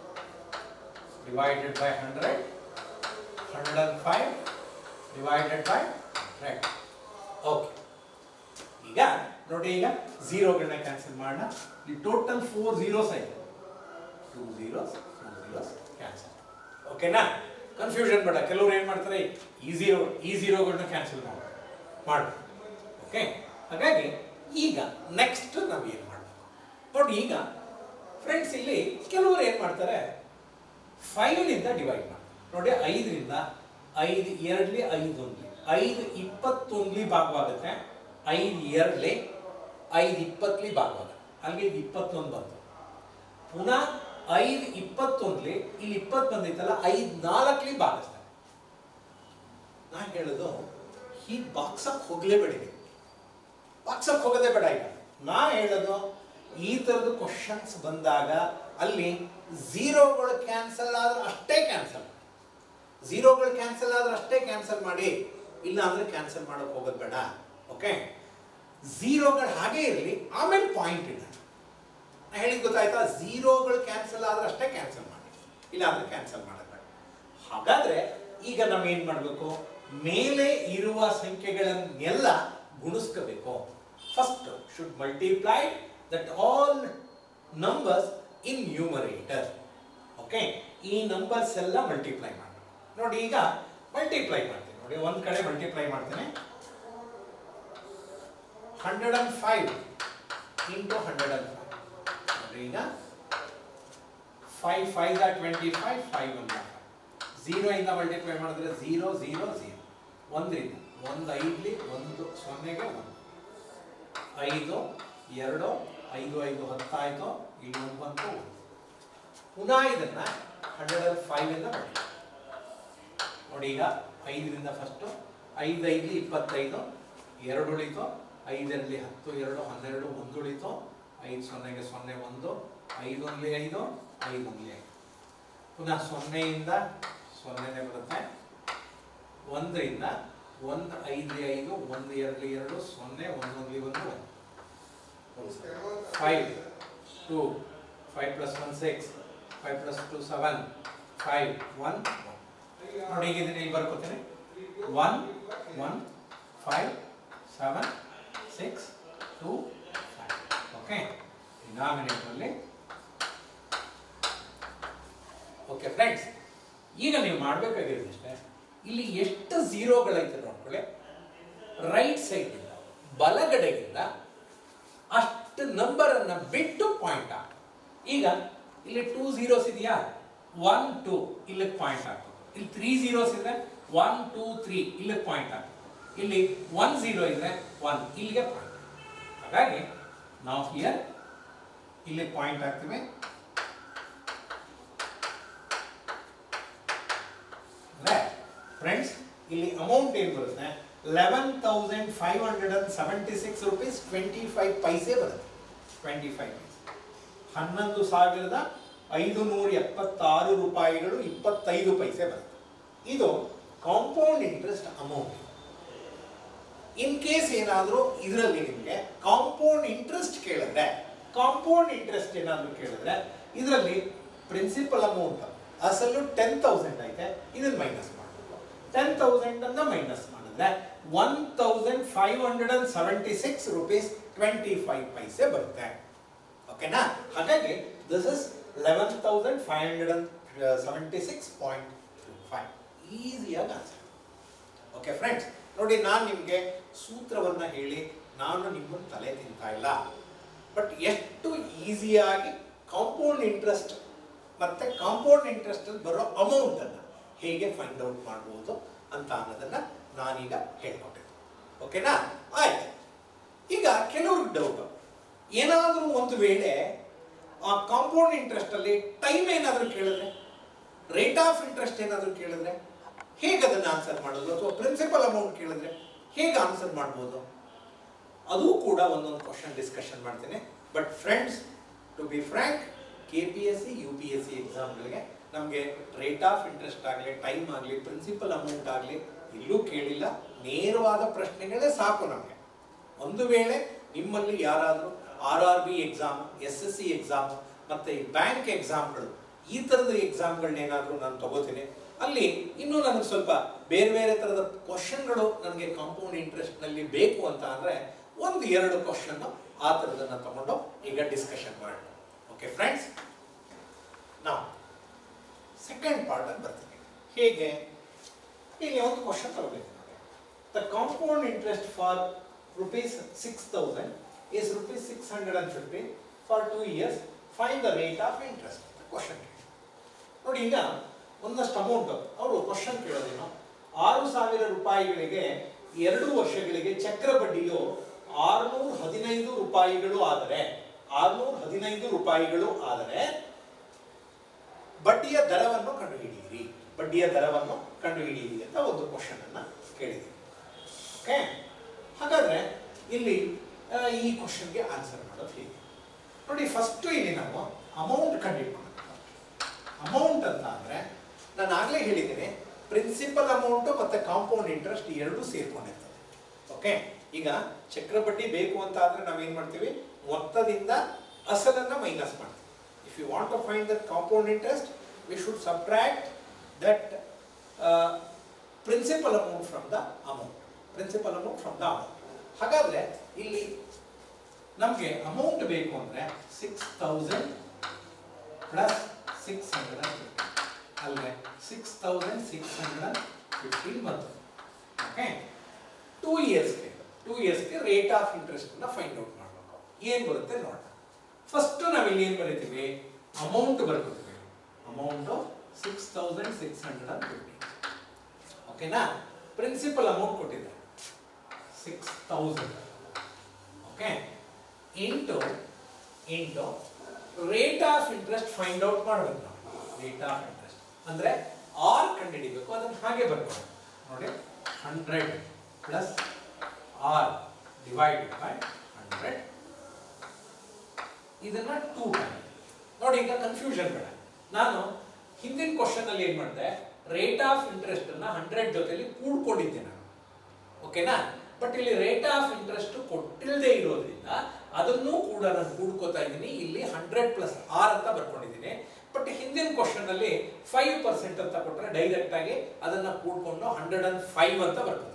divided by hundred, hundred and five divided by hundred. Okay, ಈಗ ನೋಡಿ, ಈಗ ಝೀರೋಗಳನ್ನ ಕ್ಯಾನ್ಸಲ್ ಮಾಡೋಣ. ಈ ಟೋಟಲ್ ಫೋರ್ ಝೀರೋಸ್ ಆಯ್ತು, two zeros two zeros cancel. ಓಕೆನಾ? ಕನ್ಫ್ಯೂಷನ್ ಬೇಡ. ಕೆಲವರು ಏನ್ ಮಾಡ್ತಾರೆ, ಈ ಝೀರೋ ಈ ಝೀರೋಗಳನ್ನ ಕ್ಯಾನ್ಸಲ್ ಮಾಡಿ ಮಾಡಿ ಓಕೆ. ಹಾಗಾಗಿ ಈಗ ನೆಕ್ಸ್ಟ್ ನಾವು ಏನು ಮಾಡಬೇಕು ನೋಡಿ. ಈಗ ಫ್ರೆಂಡ್ಸ್ ಇಲ್ಲಿ ಕೆಲವರು ಏನ್ ಮಾಡ್ತಾರೆ, ಫೈವ್ ನಿಂದ ಡಿವೈಡ್ ಮಾಡಿ. ನೋಡಿ, ಐದರಿಂದ ಐದು ಎರಡ್ಲಿ ಐದು ಒಂದ್ಲಿ ಐದು ಇಪ್ಪತ್ತೊಂದ್ಲಿ ಭಾಗವಾಗುತ್ತೆ. ಐದು ಎರಡ್ಲಿ ಐದು ಇಪ್ಪತ್ತಲಿ ಭಾಗವಾಗುತ್ತೆ. ಅಲ್ಲಿಗೆ ಇದು ಇಪ್ಪತ್ತೊಂದು ಬಂತು. ಪುನಃ ಐದು ಇಪ್ಪತ್ತೊಂದ್ಲಿ ಇಲ್ಲಿ ಇಪ್ಪತ್ತು ಬಂದಿತ್ತಲ್ಲ ಐದು ನಾಲ್ಕಲಿ ಭಾಗಿಸ್ತಾನೆ. ನಾ ಹೇಳೋದು ಹೀಗೆ ಬಾಕ್ಸಕ್ಕೆ ಹೋಗ್ಲೇಬೇಡ, ಬಾಕ್ಸಕ್ಕೆ ಹೋಗೋದೇ ಬೇಡ. ಈಗ ನಾ ಹೇಳೋದು ಈ ಥರದ್ದು ಕ್ವಶನ್ಸ್ ಬಂದಾಗ ಅಲ್ಲಿ ಝೀರೋಗಳು ಕ್ಯಾನ್ಸಲ್ ಆದ್ರೆ ಅಷ್ಟೇ ಕ್ಯಾನ್ಸಲ್ ಝೀರೋಗಳು ಕ್ಯಾನ್ಸಲ್ ಆದ್ರೆ ಅಷ್ಟೇ ಕ್ಯಾನ್ಸಲ್ ಮಾಡಿ, ಇಲ್ಲ ಅಂದ್ರೆ ಕ್ಯಾನ್ಸಲ್ ಮಾಡೋಕೆ ಹೋಗೋದು ಬೇಡ. ಓಕೆ, ಝೀರೋಗಳು ಹಾಗೆ ಇರಲಿ, ಆಮೇಲೆ ಪಾಯಿಂಟ್ ಇಲ್ಲ. ನಾ ಹೇಳಿದ್ ಗೊತ್ತಾಯ್ತಾ? ಝೀರೋಗಳು ಕ್ಯಾನ್ಸಲ್ ಆದ್ರೆ ಅಷ್ಟೇ ಕ್ಯಾನ್ಸಲ್ ಮಾಡಿ, ಇಲ್ಲ ಅಂದ್ರೆ ಕ್ಯಾನ್ಸಲ್ ಮಾಡಬೇಡ. ಹಾಗಾದ್ರೆ ಈಗ ನಾವೇನ್ ಮಾಡಬೇಕು? ಮೇಲೆ ಇರುವ ಸಂಖ್ಯೆಗಳನ್ನೆಲ್ಲ ಗುಣಿಸ್ಕೋಬೇಕು. First should multiply that all numbers in numerator. Okay, ಈ ನಂಬರ್ಸ್ ಎಲ್ಲ ಮಲ್ಟಿಪ್ಲೈ ಮಾಡಿ. ನೋಡಿ ಈಗ ಮಲ್ಟಿಪ್ಲೈ ಮಾಡ್ತೀನಿ. ನೋಡಿ ಒಂದ್ ಕಡೆ ಮಲ್ಟಿಪ್ಲೈ ಮಾಡ್ತೇನೆ. Hundred and five into hundred and five. ನೋಡಿ ಈಗ five five twenty five, five one five. Zero ಇಂದ ಮಲ್ಟಿಪ್ಲೈ ಮಾಡಿದ್ರೆ ಝೀರೋ ಝೀರೋ ಝೀರೋ. ಒಂದರಿಂದ ಒಂದು ಐದ್ಲಿ ಒಂದು ಸೊನ್ನೆಗೆ ಒಂದು ಐದು ಎರಡು ಐದು ಐದು ಹತ್ತಾಯ್ತು, ಇಲ್ಲಿ ಒಂದು ಬಂತು. ಪುನಃ ಇದನ್ನ ಹಂಡ್ರೆಡ್ ಅಂಡ್ ಫೈವ್ ಇಂದ ಮಾಡಿ. ನೋಡಿ ಈಗ ಐದರಿಂದ ಫಸ್ಟು ಐದು ಐದ್ಲಿ ಇಪ್ಪತ್ತೈದು, ಎರಡು ಉಳಿತು, ಐದರಲ್ಲಿ ಹತ್ತು, ಎರಡು ಹನ್ನೆರಡು, ಒಂದು ಉಳಿತು, ಐದು ಸೊನ್ನೆಗೆ ಸೊನ್ನೆ ಒಂದು, ಐದೊಂದ್ಲಿ ಐದು, ಐದೊಂದ್ಲಿ ಐದು. ಪುನಃ ಸೊನ್ನೆಯಿಂದ ಸೊನ್ನೆನೇ ಬರುತ್ತೆ. ಒಂದರಿಂದ ಒಂದು ಐದ್ಲಿ ಐದು, ಒಂದು ಎರಡ್ಲಿ ಎರಡು, ಸೊನ್ನೆ, ಒಂದೊಂದ್ಲಿ ಒಂದು, ಒಂದು. Five two, five plus one six, five plus two seven, five one. ನೋಡಿ ಈಗ ಇದನ್ನ ಇಲ್ಲಿ ಬರ್ಕೋತೀನಿ. One one five seven six two five. Okay, ಡಿನಾಮಿನೇಟರ್ಲಿ. ಓಕೆ ಫ್ರೆಂಡ್ಸ್, ಈಗ ನೀವು ಮಾಡಬೇಕಾಗಿರೋದಿಷ್ಟೇ, ಇಲ್ಲಿ ಎಷ್ಟು ಝೀರೋಗಳೈತೆ ನೋಡ್ಕೊಳ್ಳಿ. ರೈಟ್ ಸೈಡಿಂದ ಬಲಗಡೆಯಿಂದ ಅಷ್ಟು ನಂಬರ್ ಅನ್ನ ಬಿಟ್ಟು ಪಾಯಿಂಟ್ ಹಾಕಿ. ಈಗ ಇಲ್ಲಿ ಟೂ ಝೀರೋಸ್ ಇದೆಯಾ? ಒನ್ ಟೂ ಇಲ್ಲಿಗೆ ಪಾಯಿಂಟ್ ಹಾಕಿ. ಇಲ್ಲಿ ತ್ರೀ ಝೀರೋಸ್ ಇದೆ, ಒನ್ ಟೂ ತ್ರೀ ಇಲ್ಲಿಗೆ ಪಾಯಿಂಟ್ ಹಾಕಿ. ಇಲ್ಲಿ ಒನ್ ಝೀರೋ ಇದೆ, ಒನ್ ಇಲ್ಲಿಗೆ ಪಾಯಿಂಟ್. ಹಾಗಾಗಿ ನಾವು ಹಿಯರ್ ಇಲ್ಲಿ ಪಾಯಿಂಟ್ ಹಾಕ್ತೀವಿ. ಫ್ರೆಂಡ್ಸ್, ಇಲ್ಲಿ ಅಮೌಂಟ್ ಏನು ಬರುತ್ತೆ? Eleven thousand five hundred and seventy six rupees twenty five paise ಬರುತ್ತೆ. ಟ್ವೆಂಟಿ ಫೈವ್ ಪೈಸೆ ಹನ್ನೊಂದು ಸಾವಿರದ ಐದು ನೂರ ಎಪ್ಪತ್ತಾರು ರೂಪಾಯಿಗಳು ಇಪ್ಪತ್ತೈದು ಪೈಸೆ ಬರುತ್ತೆ. ಇದು compound interest amount. In case ಏನಾದರೂ ಇದರಲ್ಲಿ ನಿಮಗೆ ಕಾಂಪೌಂಡ್ ಇಂಟ್ರೆಸ್ಟ್ ಕೇಳಿದ್ರೆ, ಕಾಂಪೌಂಡ್ ಇಂಟ್ರೆಸ್ಟ್ ಏನಾದರೂ ಕೇಳಿದ್ರೆ ಇದರಲ್ಲಿ ಪ್ರಿನ್ಸಿಪಲ್ ಅಮೌಂಟ್ ಅಸಲು ಟೆನ್ ತೌಸಂಡ್ ಐತೆ, ಇದನ್ನು ಮೈನಸ್ ಮಾಡಬೇಕು. ಟೆನ್ ತೌಸಂಡ್ ಅನ್ನ ಮೈನಸ್ ಮಾಡಿದ್ರೆ one thousand five hundred and seventy six rupees twenty five paise ಬರುತ್ತೆ. ಓಕೆನಾ? ಹಾಗಾಗಿ this is eleven thousand five hundred and seventy six point five. ಈಸಿಯಾಗಿ ಆನ್ಸರ್. ಓಕೆ ಫ್ರೆಂಡ್ಸ್, ನೋಡಿ ನಾನು ನಿಮಗೆ ಸೂತ್ರವನ್ನ ಹೇಳಿ ನಾನು ನಿಮ್ಮನ್ನು ತಲೆ ತಿಂತಾ ಇಲ್ಲ, ಬಟ್ ಎಷ್ಟು ಈಸಿಯಾಗಿ ಕಾಂಪೌಂಡ್ ಇಂಟ್ರೆಸ್ಟ್ ಮತ್ತೆ ಕಾಂಪೌಂಡ್ ಇಂಟ್ರೆಸ್ಟ್ ಅಲ್ಲಿ ಬರೋ ಅಮೌಂಟ್ ಅನ್ನ ಹೇಗೆ ಫೈಂಡ್ ಔಟ್ ಮಾಡಬಹುದು ಅಂತ ಅನ್ನೋದನ್ನ ನಾನೀಗ ಹೇಳ್ಕೊಟ್ಟಿದ್ದೆ. ಓಕೆನಾ? ಆಯ್ತು. ಈಗ ಕೆಲವ್ರಿಗೆ ಡೌಟ್, ಏನಾದರೂ ಒಂದು ವೇಳೆ ಆ ಕಾಂಪೌಂಡ್ ಇಂಟ್ರೆಸ್ಟ್ ಅಲ್ಲಿ ಟೈಮ್ ಏನಾದರೂ ಕೇಳಿದ್ರೆ, ರೇಟ್ ಆಫ್ ಇಂಟ್ರೆಸ್ಟ್ ಏನಾದರೂ ಕೇಳಿದ್ರೆ ಹೇಗೆ ಅದನ್ನು ಆನ್ಸರ್ ಮಾಡೋದು? ಅಥವಾ ಪ್ರಿನ್ಸಿಪಲ್ ಅಮೌಂಟ್ ಕೇಳಿದ್ರೆ ಹೇಗೆ ಆನ್ಸರ್ ಮಾಡ್ಬೋದು? ಅದು ಕೂಡ ಒಂದೊಂದು ಕ್ವಶನ್ ಡಿಸ್ಕಷನ್ ಮಾಡ್ತೇನೆ. But friends, to be frank, K P S C U P S C ಎಕ್ಸಾಮ್ಗಳಿಗೆ ನಮಗೆ ರೇಟ್ ಆಫ್ ಇಂಟ್ರೆಸ್ಟ್ ಆಗಲಿ, ಟೈಮ್ ಆಗಲಿ, ಪ್ರಿನ್ಸಿಪಲ್ ಅಮೌಂಟ್ ಆಗಲಿ ಇಲ್ಲೂ ಕೇಳಿಲ್ಲ. ನೇರವಾದ ಪ್ರಶ್ನೆಗಳೇ ಸಾಕು ನಮಗೆ. ಒಂದು ವೇಳೆ ನಿಮ್ಮಲ್ಲಿ ಯಾರಾದರೂ R R B exam, S S C exam ಮತ್ತು ಬ್ಯಾಂಕ್ ಎಕ್ಸಾಮ್ಗಳು, ಈ ಥರದ ಎಕ್ಸಾಮ್ಗಳನ್ನೇನಾದರೂ ನಾನು ತಗೋತೀನಿ, ಅಲ್ಲಿ ಇನ್ನೂ ನನಗೆ ಸ್ವಲ್ಪ ಬೇರೆ ಬೇರೆ ಥರದ ಕ್ವಶನ್ಗಳು ನನಗೆ ಕಾಂಪೌಂಡ್ ಇಂಟ್ರೆಸ್ಟ್ನಲ್ಲಿ ಬೇಕು ಅಂತ ಅಂದರೆ ಒಂದು ಎರಡು ಕ್ವಶನ್ ಆ ಥರದನ್ನು ತಗೊಂಡು ಈಗ ಡಿಸ್ಕಷನ್ ಮಾಡೋಣ. ಓಕೆ ಫ್ರೆಂಡ್ಸ್, ನಾವು ಸೆಕೆಂಡ್ ಪಾರ್ಟ್ ಅಲ್ಲಿ ಬರ್ತೀನಿ. ಹೇಗೆ? ಇಲ್ಲಿ ಒಂದು ಕ್ವಶನ್ ತಗೋಬೇಕು. The compound interest for rupees six thousand is rupees six hundred fifty for two years. Find the rate of interest. Question ನೋಡಿ, ಈಗ ಒಂದಷ್ಟು ಅಮೌಂಟ್ ಅವರು ಕ್ವಶನ್ ಕೇಳೋದೇನು, ಆರು ಸಾವಿರ ರೂಪಾಯಿಗಳಿಗೆ ಎರಡು ವರ್ಷಗಳಿಗೆ ಚಕ್ರ ಬಡ್ಡಿಯು ಆರುನೂರ ಹದಿನೈದು ರೂಪಾಯಿಗಳು ಆದರೆ ಆರುನೂರ ಹದಿನೈದು ರೂಪಾಯಿಗಳು ಆದರೆ ಬಡ್ಡಿಯ ದರವನ್ನು ಕಂಡುಹಿಡಿಯಿರಿ ಬಡ್ಡಿಯ ದರವನ್ನು ಕಂಡುಹಿಡಿಯಿರಿ ಅಂತ ಒಂದು ಕ್ವಶನ್ ಅನ್ನ ಕೇಳಿದೆ. ಓಕೆ, ಹಾಗಾದ್ರೆ ಇಲ್ಲಿ ಈ ಕ್ವಶನ್ಗೆ ಆನ್ಸರ್ ಮಾಡೋದು ಹೇಗೆ ನೋಡಿ. ಫಸ್ಟ್ ಇಲ್ಲಿ ನಾವು ಅಮೌಂಟ್ ಕಂಡುಹಿಡ್ಕೊಳ್ಳೋಣ. ಅಮೌಂಟ್ ಅಂತ ಅಂದ್ರೆ ನಾನು ಆಗ್ಲೇ ಹೇಳಿದ್ದೇನೆ, ಪ್ರಿನ್ಸಿಪಲ್ ಅಮೌಂಟ್ ಮತ್ತೆ ಕಾಂಪೌಂಡ್ ಇಂಟ್ರೆಸ್ಟ್ ಎರಡೂ ಸೇರ್ಕೊಂಡಿರ್ತದೆ. ಓಕೆ, ಈಗ ಚಕ್ರಬಡ್ಡಿ ಬೇಕು ಅಂತ ಆದ್ರೆ ನಾವೇನ್ ಮಾಡ್ತೀವಿ, ಮೊತ್ತದಿಂದ ಅಸಲನ್ನ ಮೈನಸ್ ಮಾಡ್ತೀವಿ. If you want to find that compound interest, we should subtract that principal amount from the amount principal amount from the amount. ಹಾಗಾದ್ರೆ ಇಲ್ಲಿ ನಮಗೆ ಅಮೌಂಟ್ ಬೇಕು ಅಂದ್ರೆ six thousand plus six hundred and fifteen ಅಲ್ವೇ, six thousand six hundred and fifteen ಬಂತು. Okay, two ಇಯರ್ಸ್ಗೆ two ಇಯರ್ಸ್ಗೆ rate of interest ಅನ್ನ ಫೈಂಡ್ ಔಟ್ ಮಾಡಬೇಕು. ಏನ್ ಬರುತ್ತೆ ನೋಡೋಣ. ಫಸ್ಟ್ ನಾವಿಲ್ಲಿ ಏನ್ ಬರೀತೀವಿ, ಅಮೌಂಟ್ ಬರ್ಕೊತೀವಿ. Amount six thousand six hundred and fifteen. ಓಕೆನಾ, ಪ್ರಿನ್ಸಿಪಲ್ ಅಮೌಂಟ್ ಕೊಟ್ಟಿದ್ದಾರೆ six thousand. Okay, into into rate of interest find out ಮಾಡಬೇಕು ನಾವು. ರೇಟ್ ಆಫ್ ಇಂಟ್ರೆಸ್ಟ್ ಅಂದ್ರೆ ಆರ್ ಕಂಡುಹಿಡಿಬೇಕು, ಅದನ್ನು ಹಾಗೆ ಬರ್ಬೋದು ನೋಡಿ. Hundred plus R divided by hundred, ಇದನ್ನ ಟೂ ಟೈಮ್ ನೋಡಿ. ಈಗ ಕನ್ಫ್ಯೂಷನ್ ಬೇಡ. ನಾನು ಹಿಂದಿನ ಕ್ವಶನ್ ಅಲ್ಲಿ ಏನ್ ಮಾಡಿದೆ, ರೇಟ್ ಆಫ್ ಇಂಟ್ರೆಸ್ಟ್ ಅನ್ನ ಹಂಡ್ರೆಡ್ ಜೊತೆಲಿ ಕೂಡ್ಕೊಂಡಿದ್ದೆ ನಾನು. ಓಕೆನಾ, ಬಟ್ ಇಲ್ಲಿ ರೇಟ್ ಆಫ್ ಇಂಟ್ರೆಸ್ಟ್ ಕೊಟ್ಟಿಲ್ಲದೆ ಇರೋದ್ರಿಂದ ಅದನ್ನು ಕೂಡ ನಾನು ಕೂಡ್ಕೋತಾ ಇದ್ದೀನಿ. ಇಲ್ಲಿ ಹಂಡ್ರೆಡ್ ಪ್ಲಸ್ ಆರ್ ಅಂತ ಬರ್ಕೊಂಡಿದ್ದೀನಿ. ಬಟ್ ಹಿಂದಿನ ಕ್ವಶನ್ ಅಲ್ಲಿ ಫೈವ್ ಪರ್ಸೆಂಟ್ ಅಂತ ಕೊಟ್ಟರೆ ಡೈರೆಕ್ಟ್ ಆಗಿ ಅದನ್ನ ಕೂಡ್ಕೊಂಡು ಹಂಡ್ರೆಡ್ ಅಂಡ್ ಫೈವ್ ಅಂತ ಬರ್ತದೆ.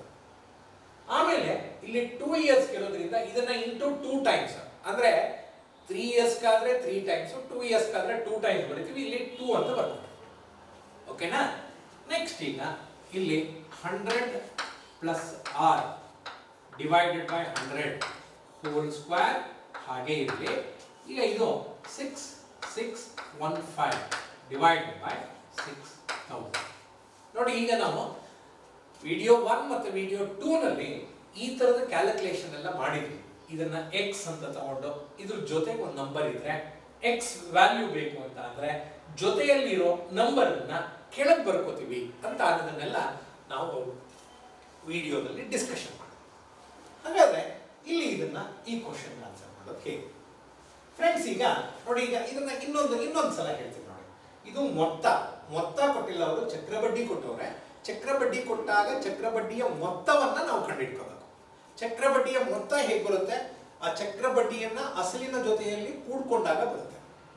ಆಮೇಲೆ ಇಲ್ಲಿ ಟೂ ಇಯರ್ಸ್ ಕೇಳೋದ್ರಿಂದ ಇದನ್ನ ಇಂಟು ಟೂ ಟೈಮ್ಸ್ ಅಂದ್ರೆ ತ್ರೀ ಇಯರ್ಸ್ ಕಾದ್ರೆ ತ್ರೀ ಟೈಮ್ಸ್, ಟೂ ಇಯರ್ಸ್ ಕಾದ್ರೆ ಟೂ ಟೈಮ್ಸ್ ಬರೀತೀವಿ. ಇಲ್ಲಿ ಟೂ ಅಂತ ಬರ್ತದೆ. ಓಕೆನಾ, ನೆಕ್ಸ್ಟ್ ಈಗ ಇಲ್ಲಿ hundred plus R divided by hundred whole square ಹಾಗೆ ಇರಲಿ. ಈಗ ಇದು six six one five divided by six thousand ನೋಡಿ. ಈಗ ನಾವು ವಿಡಿಯೋ ಒನ್ ಮತ್ತು ವಿಡಿಯೋ ಟೂ ನಲ್ಲಿ ಈ ತರದ ಕ್ಯಾಲ್ಕುಲೇಷನ್ ಎಲ್ಲ ಮಾಡಿದ್ವಿ. ಇದನ್ನ ಎಕ್ಸ್ ಅಂತ ತಗೊಂಡು ಇದ್ರ ಜೊತೆಗೆ ಒಂದು ನಂಬರ್ ಇದ್ರೆ ಎಕ್ಸ್ ವ್ಯಾಲ್ಯೂ ಬೇಕು ಅಂತ ಅಂದ್ರೆ ಜೊತೆಯಲ್ಲಿರೋ ನಂಬರ್ ಅನ್ನ ಕೆಳಗೆ ಬರ್ಕೋತೀವಿ ಅಂತ ಅನ್ನೋದನ್ನೆಲ್ಲ ನಾವು ವಿಡಿಯೋದಲ್ಲಿ ಡಿಸ್ಕಷನ್ ಮಾಡಿ. ಹಾಗಾದ್ರೆ ಇಲ್ಲಿ ಇದನ್ನ ಈ ಕ್ವಶನ್ ಆನ್ಸರ್ ಮಾಡೋದು ಹೇಗೆ ಫ್ರೆಂಡ್ಸ್? ಈಗ ನೋಡಿ, ಈಗ ಇದನ್ನ ಇನ್ನೊಂದು ಇನ್ನೊಂದು ಸಲ ಹೇಳ್ತೀನಿ ನೋಡಿ. ಇದು ಮೊತ್ತ ಮೊತ್ತ ಕೊಟ್ಟಿಲ್ಲ ಅವರು, ಚಕ್ರಬಡ್ಡಿ ಕೊಟ್ಟವ್ರೆ. ಚಕ್ರಬಡ್ಡಿ ಕೊಟ್ಟಾಗ ಚಕ್ರಬಡ್ಡಿಯ ಮೊತ್ತವನ್ನ ನಾವು ಕಂಡುಹಿಡ್ಕೋಬೇಕು. ಚಕ್ರಬಡ್ಡಿಯ ಮೊತ್ತ ಹೇಗೆ ಬರುತ್ತೆ, ಆ ಚಕ್ರಬಡ್ಡಿಯನ್ನ ಅಸಲಿನ ಜೊತೆಯಲ್ಲಿ ಕೂಡ್ಕೊಂಡಾಗ ಬರುತ್ತೆ.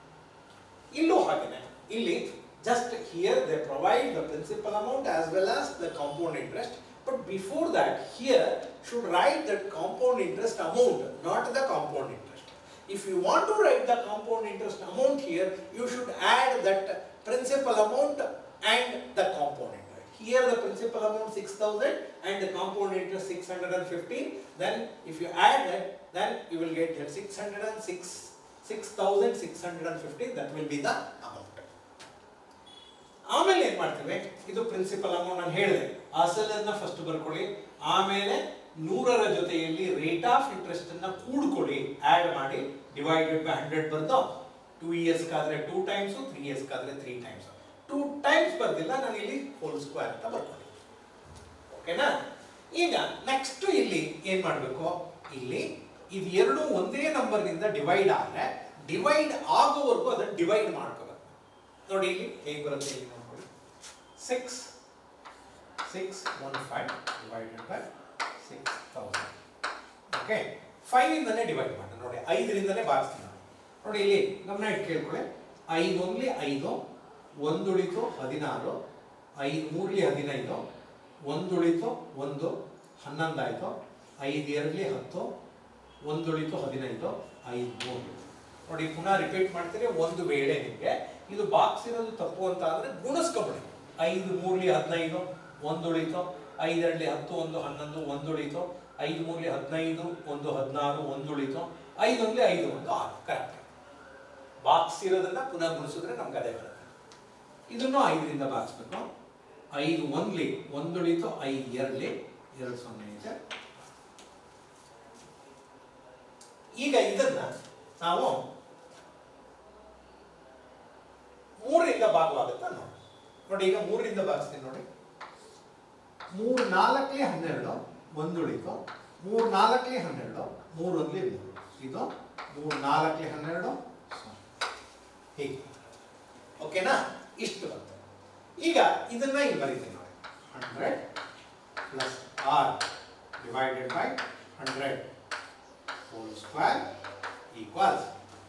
ಇಲ್ಲೂ ಹಾಗೇನೆ, ಇಲ್ಲಿ just here they provide the principal amount as well as the compound interest, but before that here should write that compound interest amount, not the compound interest. If you want to write the compound interest amount here, you should add that principal amount and the compound interest. Here the principal amount six thousand and the compound interest six hundred fifteen. Then if you add that, then you will get here six hundred six, six thousand six hundred fifteen. That will be the amount. ಆಮೇಲೆ ಏನ್ ಮಾಡ್ತೀವಿ, ಇದು principal amount ನಾನು ಹೇಳಿದೆ, ಅಸಲನ್ನ first ಬರ್ಕೊಳ್ಳಿ. ಆಮೇಲೆ ನೂರರ ಜೊತೆಯಲ್ಲಿ ರೇಟ್ ಆಫ್ ಇಂಟ್ರೆಸ್ಟ್ ಅನ್ನ ಕೂಡ್ಕೊಳ್ಳಿ, ಆಡ್ ಮಾಡಿ ಡಿವೈಡೆಡ್ ಬೈ ಹಂಡ್ರೆಡ್ ಬರ್ದು ಟೂ ಇಯರ್ಸ್ ಕಾದ್ರೆ ಟೂ ಟೈಮ್ಸ್, ತ್ರೀ ಇಯರ್ಸ್ ಕಾದ್ರೆ ತ್ರೀ ಟೈಮ್ಸ್. ಟೂ ಟೈಮ್ಸ್ ಬರ್ದಿಲ್ಲ, ನಾನು ಇಲ್ಲಿ ಹೋಲ್ ಸ್ಕ್ವೇರ್ ಅಂತ ಬರ್ಕೊಳ್ಳಿ. ಓಕೆನಾ? ಈಗ ನೆಕ್ಸ್ಟ್ ಇಲ್ಲಿ ಏನ್ ಮಾಡ್ಬೇಕು, ಇಲ್ಲಿ ಇದು ಎರಡು ಒಂದೇ ನಂಬರ್ ನಿಂದ ಡಿವೈಡ್ ಆದ್ರೆ ಡಿವೈಡ್ ಆಗೋವರೆಗೂ ಅದನ್ನ ಡಿವೈಡ್ ಮಾಡ್ಕೋಬೇಕು. ನೋಡಿ ಇಲ್ಲಿ ಹೇಗೆ ಬರುತ್ತೆ, ಇಲ್ಲಿ ನೋಡ್ಕೊಳ್ಳಿ. Six six one five divided by six thousand. Okay, five ಇಂದನೇ ಡಿವೈಡ್ ಮಾಡಿ ನೋಡಿ, ಐದರಿಂದನೇ ಭಾಗಿಸ್ತೀನಿ ನೋಡಿ. ಇಲ್ಲಿ ಗಮನ ಇಟ್ಟು ಕೇಳ್ಕೊಳ್ಳಿ. ಐದು ಒಂದ್ಲಿ ಐದು, ಒಂದುಳಿತು ಹದಿನಾರು, ಐದು ಮೂರ್ಲಿ ಹದಿನೈದು, ಒಂದುಳಿತು ಒಂದು, ಹನ್ನೊಂದಾಯ್ತು. ಐದು ಎರಡ್ಲಿ ಹತ್ತು, ಒಂದುಳಿತು ಹದಿನೈದು, ಐದು ಮೂರು ನೋಡಿ. ಪುನಃ ರಿಪೀಟ್ ಮಾಡ್ತೀರಿ. ಒಂದು ವೇಳೆ ನಿಮಗೆ ಇದು ಬಾಕ್ಸ್ ಇರೋದು ತಪ್ಪು ಅಂತ ಆದ್ರೆ ಗುಣಿಸ್ಕೊಬಿಡಿ. ಐದು ಮೂರ್ಲಿ ಹದಿನೈದು, ಒಂದುಳಿತು, ಐದರಲ್ಲಿ ಹತ್ತು, ಒಂದು ಹನ್ನೊಂದು, ಒಂದುಳಿತು, ಐದು ಮೂರ್ಲಿ ಹದಿನೈದು, ಒಂದು ಹದಿನಾರು, ಒಂದುಳಿತು, ಐದೊಂದ್ಲಿ ಐದು, ಒಂದು ಆರು. ಕರೆಕ್ಟ್. ಬಾಕ್ಸ್ ಇರೋದನ್ನ ಪುನಃ ಗುಣಿಸಿದ್ರೆ ನಮ್ಗೆ ಅದೇ ಬರುತ್ತೆ. ಇದನ್ನು ಐದರಿಂದ ಭಾಗಿಸ್ಬೇಕು. ಐದು ಒಂದ್ಲಿ ಒಂದುಳಿತು, ಐದು ಎರಡ್ಲಿ ಎರಡು ಸೊನ್ನೆ ಇದೆ. ಈಗ ಇದನ್ನ ನಾವು ಮೂರರಿಂದ ಭಾಗವಾಗುತ್ತೆ. ನೋಡಿ ಈಗ ಮೂರರಿಂದ ಭಾಗಿಸ್ತೀನಿ ನೋಡಿ. ಮೂರು ನಾಲ್ಕಲಿ ಹನ್ನೆರಡು ಒಂದು ಉಳಿತು, ಮೂರು ನಾಲ್ಕಲಿ ಹನ್ನೆರಡು ಮೂರು ಒಂದ್ಲಿ ಮೂರು, ಇದು ಮೂರು ನಾಲ್ಕಲಿ ಹನ್ನೆರಡು ಹೀಗೆ. ಓಕೆನಾ? ಇಷ್ಟು ಬಂತು. ಈಗ ಇದನ್ನ ಇಲ್ಲಿ ಬರೀತೀನಿ ನೋಡಿ. Hundred plus R divided by hundred whole square equals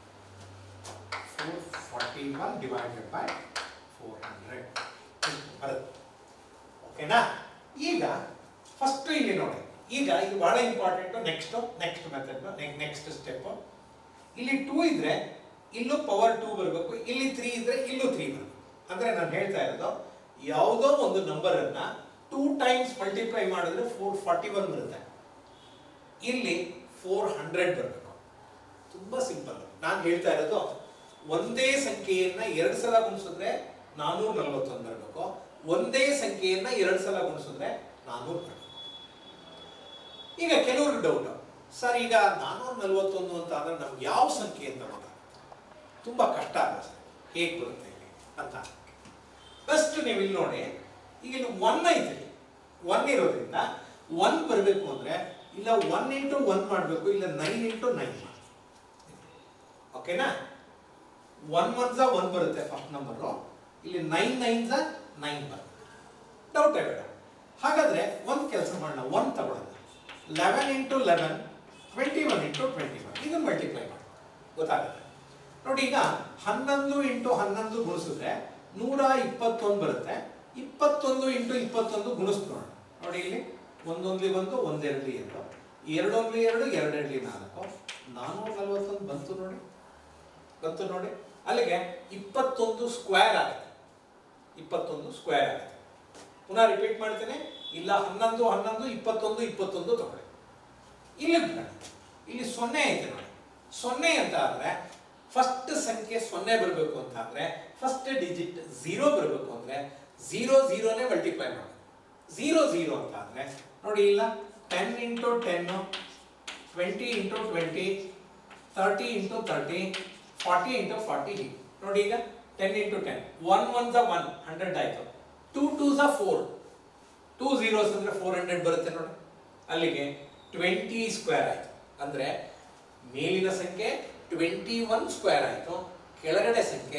four forty one divided by four hundred ಬರುತ್ತೆ. ಓಕೆನಾ? ಈಗ ಫಸ್ಟ್ ಇಲ್ಲಿ ನೋಡಿ, ಈಗ ಇದು ಬಹಳ important. Next next method next step. ಇಲ್ಲಿ ಟೂ ಇದ್ರೆ ಇಲ್ಲೂ ಪವರ್ ಟೂ ಬರಬೇಕು, ಇಲ್ಲಿ ತ್ರೀ ಇದ್ರೆ ಇಲ್ಲೂ ತ್ರೀ ಬರಬೇಕು. ಅಂದ್ರೆ ನಾನು ಹೇಳ್ತಾ ಇರೋದು ಯಾವುದೋ ಒಂದು ನಂಬರ್ ಅನ್ನ ಟೂ ಟೈಮ್ಸ್ ಮಲ್ಟಿಪ್ಲೈ ಮಾಡಿದ್ರೆ ಫೋರ್ ಫಾರ್ಟಿ ಒನ್ ಬರುತ್ತೆ, ಇಲ್ಲಿ ಫೋರ್ ಹಂಡ್ರೆಡ್ ಬರಬೇಕು. ತುಂಬಾ ಸಿಂಪಲ್. ನಾನು ಹೇಳ್ತಾ ಇರೋದು ಒಂದೇ ಸಂಖ್ಯೆಯನ್ನ ಎರಡು ಸಲ ಗುಣಿಸಿದ್ರೆ ನಾನೂರ ನಲವತ್ತೊಂದು ಬರಬೇಕು, ಒಂದೇ ಸಂಖ್ಯೆಯನ್ನ ಎರಡು ಸಲ ಗುಣಿಸಿದ್ರೆ ನಾನೂರ ಬರಬೇಕು. ಈಗ ಕೆಲವರು ಡೌಟ್, ಸರ್ ಈಗ ನಾನೂರ ನಲವತ್ತೊಂದು ಅಂತ ಅಂದ್ರೆ ನಮ್ಗೆ ಯಾವ ಸಂಖ್ಯೆ ಅಂತ ಗೊತ್ತಾಗುತ್ತೆ, ತುಂಬಾ ಕಷ್ಟ ಆಗುತ್ತೆ ಸರ್, ಹೇಗೆ ಬರುತ್ತೆ ಇಲ್ಲಿ ಅಂತ. ಫಸ್ಟ್ ನೀವು ಇಲ್ಲಿ ನೋಡಿ, ಈಗ ಇಲ್ಲಿ ಒನ್ ಐತೆ, ಒನ್ ಇರೋದ್ರಿಂದ ಒನ್ ಬರಬೇಕು ಅಂದ್ರೆ ಇಲ್ಲ ಒನ್ ಇಂಟು ಒನ್ ಮಾಡಬೇಕು, ಇಲ್ಲ ನೈನ್ ಇಂಟು ನೈನ್ ಮಾಡಬೇಕು. ಓಕೆನಾ? ಒನ್ ಒನ್ಸ ಒನ್ ಬರುತ್ತೆ ಫಸ್ಟ್ ನಂಬರು, ಇಲ್ಲಿ ನೈನ್ ನೈನ್ಸ ನೈನ್ ಬರುತ್ತೆ. ಡೌಟ್ ಬೇಡ. ಹಾಗಾದ್ರೆ ಒಂದು ಕೆಲಸ ಮಾಡೋಣ, ಒನ್ ತಗೊಳ್ಳೋಣ. Eleven into eleven twenty one into twenty one ಇದನ್ನು ಮಲ್ಟಿಪ್ಲೈ ಮಾಡಿ ಗೊತ್ತಾಗುತ್ತೆ ನೋಡಿ. ಈಗ ಹನ್ನೊಂದು ಇಂಟು ಹನ್ನೊಂದು ಗುಣಿಸಿದ್ರೆ ನೂರ ಇಪ್ಪತ್ತೊಂದು ಬರುತ್ತೆ. ಇಪ್ಪತ್ತೊಂದು ಇಂಟು ಇಪ್ಪತ್ತೊಂದು ಗುಣಿಸ್ಕೋಣ ನೋಡಿ. ಇಲ್ಲಿ ಒಂದೊಂದ್ಲಿ ಬಂದು ಒಂದೆರಡ್ಲಿ ಎರಡು, ಎರಡೊಂದ್ಲಿ ಎರಡು ಎರಡೆರಡ್ಲಿ ನಾಲ್ಕು, ನಾನ್ನೂರ ನಲವತ್ತೊಂದು ಬಂತು ನೋಡಿ, ಬಂತು ನೋಡಿ. ಅಲ್ಲಿಗೆ ಇಪ್ಪತ್ತೊಂದು ಸ್ಕ್ವೇರ್ ಆಗುತ್ತೆ, ಇಪ್ಪತ್ತೊಂದು ಸ್ಕ್ವೇರ್ ಆಗುತ್ತೆ. ಪುನಃ ರಿಪೀಟ್ ಮಾಡ್ತೇನೆ, ಇಲ್ಲ ಹನ್ನೊಂದು ಹನ್ನೊಂದು ಇಪ್ಪತ್ತೊಂದು ಇಪ್ಪತ್ತೊಂದು ತಗೊಳ್ಳಿ. ಇಲ್ಲಿ ಇಲ್ಲಿ ಸೊನ್ನೆ ಐತೆ ನೋಡಿ. ಸೊನ್ನೆ ಅಂತ ಆದ್ರೆ ಫಸ್ಟ್ ಸಂಖ್ಯೆ ಸೊನ್ನೆ ಬರಬೇಕು ಅಂತ ಅಂದ್ರೆ ಫಸ್ಟ್ ಡಿಜಿಟ್ ಝೀರೋ ಬರಬೇಕು ಅಂದ್ರೆ ಝೀರೋ ಝೀರೋನೇ ಮಲ್ಟಿಪ್ಲೈ ಮಾಡಿ. ಝೀರೋ ಝೀರೋ ಅಂತ ಆದ್ರೆ ನೋಡಿ, ಇಲ್ಲ ten into ten, twenty into twenty, thirty into thirty, forty into forty ಹೀಗೆ ನೋಡಿ. ಈಗ ten into ten, one one ಝ ಒನ್ ಹಂಡ್ರೆಡ್ ಆಯ್ತು, ಟೂ ಟೂ ಝ ಫೋರ್, ಟೂ ಝೀರೋಸ್ ಅಂದ್ರೆ ಫೋರ್ ಹಂಡ್ರೆಡ್ ಬರುತ್ತೆ ನೋಡಿ. ಅಲ್ಲಿಗೆ ಟ್ವೆಂಟಿ ಸ್ಕ್ವೇರ್ ಆಯ್ತು. ಅಂದ್ರೆ ಮೇಲಿನ ಸಂಖ್ಯೆ ಟ್ವೆಂಟಿ ಒನ್ ಸ್ಕ್ವೇರ್ ಆಯ್ತು, ಕೆಳಗಡೆ ಸಂಖ್ಯೆ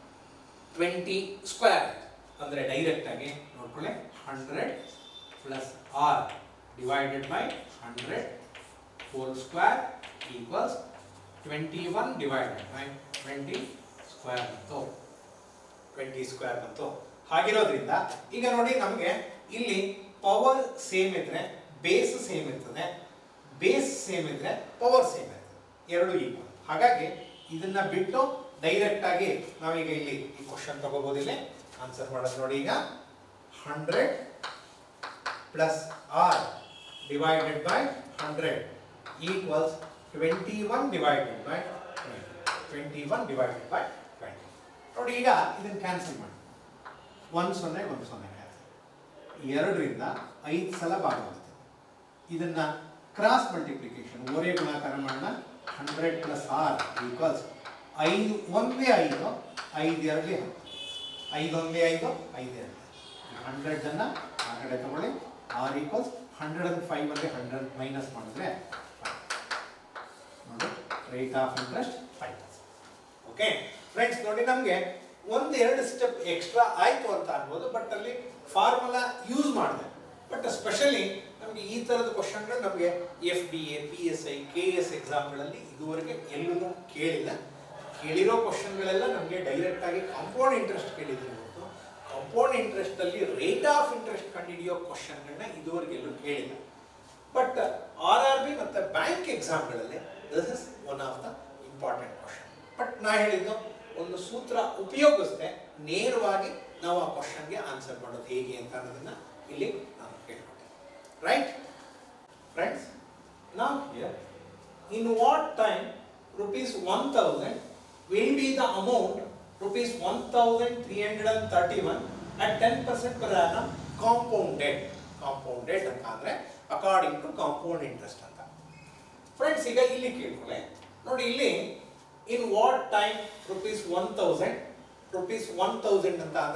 ಟ್ವೆಂಟಿ ಸ್ಕ್ವೇರ್ ಆಯ್ತು. ಅಂದ್ರೆ ಡೈರೆಕ್ಟ್ ಆಗಿ ನೋಡ್ಕೊಳ್ಳಿ, hundred plus R divided by hundred whole square equals twenty one divided by twenty square ಬಂತು, ಟ್ವೆಂಟಿ ಸ್ಕ್ವೇರ್ ಬಂತು. ಹಾಗಿರೋದ್ರಿಂದ ಈಗ ನೋಡಿ, ನಮಗೆ ಇಲ್ಲಿ ಪವರ್ ಸೇಮ್ ಇದ್ರೆ ಬೇಸ್ ಸೇಮ್ ಇರ್ತದೆ, ಬೇಸ್ ಸೇಮ್ ಇದ್ರೆ ಪವರ್ ಸೇಮ್ ಇರ್ತದೆ, ಎರಡು ಈಕ್ವಲ್. ಹಾಗಾಗಿ ಇದನ್ನ ಬಿಟ್ಟು ಡೈರೆಕ್ಟ್ ಆಗಿ ನಾವೀಗ ಇಲ್ಲಿ ಈ ಕ್ವಶನ್ ತಗೋಬಹುದು. ಆನ್ಸರ್ ಮಾಡೋದು ನೋಡಿ. ಈಗ hundred plus R divided by hundred equals twenty one divided by twenty one divided by twenty ನೋಡಿ. ಈಗ ಇದನ್ನು ಕ್ಯಾನ್ಸಲ್ ಮಾಡಿ, ಒಂದು ಸೊನ್ನೆ ಒಂದು ಸೊನ್ನೆ ಎರಡರಿಂದ ಐದು ಸಲ ಭಾಗವಾಗುತ್ತೆ. ಇದನ್ನ ಕ್ರಾಸ್ ಮಲ್ಟಿಪ್ಲಿಕೇಶನ್ ಓರೆ ಗುಣಾಕಾರ ಮಾಡೋಣ. ಹಂಡ್ರೆಡ್ ಪ್ಲಸ್ ಆರ್ ಈಕ್ವಲ್ಸ್ ಐದು ಒಂದೇ ಐದು, ಐದು ಎರಡಲಿ ಹತ್ತು, ಐದು ಒಂದೇ ಐದು, ಐದು ಎರಡು. ಹಂಡ್ರೆಡ್ ಅನ್ನ ಆ ಕಡೆ ತಗೊಳ್ಳಿ. R equals hundred and five ಅಲ್ಲಿ ಹಂಡ್ರೆಡ್ ಮೈನಸ್ ಮಾಡಿದ್ರೆ ನೋಡಿ, rate of interest five. Okay friends, ನೋಡಿ ನಮಗೆ ಒಂದು ಎರಡು ಸ್ಟೆಪ್ ಎಕ್ಸ್ಟ್ರಾ ಆಯ್ತು ಅಂತ ಅನ್ಬೋದು, ಬಟ್ ಅಲ್ಲಿ ಫಾರ್ಮುಲಾ ಯೂಸ್ ಮಾಡಿದೆ. ಬಟ್ ಸ್ಪೆಷಲಿ ನಮಗೆ ಈ ತರದ ಕ್ವಶನ್ಗಳು ನಮಗೆ F D A, P S I, K S ಎಕ್ಸಾಮ್ಗಳಲ್ಲಿ ಇದುವರೆಗೆ ಎಲ್ಲೂ ಕೇಳಿಲ್ಲ. ಕೇಳಿರೋ ಕ್ವಶನ್ಗಳೆಲ್ಲ ನಮಗೆ ಡೈರೆಕ್ಟ್ ಆಗಿ ಕಾಂಪೌಂಡ್ ಇಂಟ್ರೆಸ್ಟ್ ಕೇಳಿದ್ದೀವಿ ಹೊರತು ಕಾಂಪೌಂಡ್ ಇಂಟ್ರೆಸ್ಟ್ ಅಲ್ಲಿ ರೇಟ್ ಆಫ್ ಇಂಟ್ರೆಸ್ಟ್ ಕಂಡುಹಿಡಿಯೋ ಕ್ವಶನ್ಗಳನ್ನ ಇದುವರೆಗೆ ಎಲ್ಲೂ ಕೇಳಿಲ್ಲ. ಬಟ್ ಆರ್ ಆರ್ ಬಿ ಮತ್ತು ಬ್ಯಾಂಕ್ ಎಕ್ಸಾಮ್ಗಳಲ್ಲಿ this is one of the important question. But ನಾ ಹೇಳಿದ್ದು ಒಂದು ಸೂತ್ರ ಉಪಯೋಗಿಸದೆ ನೇರವಾಗಿ ನಾವು ಆ ಕ್ವಶನ್ಗೆ ಆನ್ಸರ್ ಮಾಡೋದು ಹೇಗೆ ಅಂತ ಅನ್ನೋದನ್ನ ಇಲ್ಲಿ ನಾನು ಹೇಳ್ಕೊಟ್ಟೆ. ರೈಟ್ ಫ್ರೆಂಡ್ಸ್, ನಾವು here in what time rupees one thousand will be the amount rupees one thousand three hundred thirty-one at ten percent per annum compounded. compounded ಅಂತ ಅಂದ್ರೆ ಅಕಾರ್ಡಿಂಗ್ ಟು ಕಾಂಪೌಂಡ್ ಇಂಟ್ರೆಸ್ಟ್ ಅಂತ. ಫ್ರೆಂಡ್ಸ್, ಈಗ ಇಲ್ಲಿ ಕೇಳ್ಕೊಳ್ಳಿ ನೋಡಿ, ಇಲ್ಲಿ in what time rupees one thousand rupees one thousand ಅಂತ ಅಂದ್ರೆ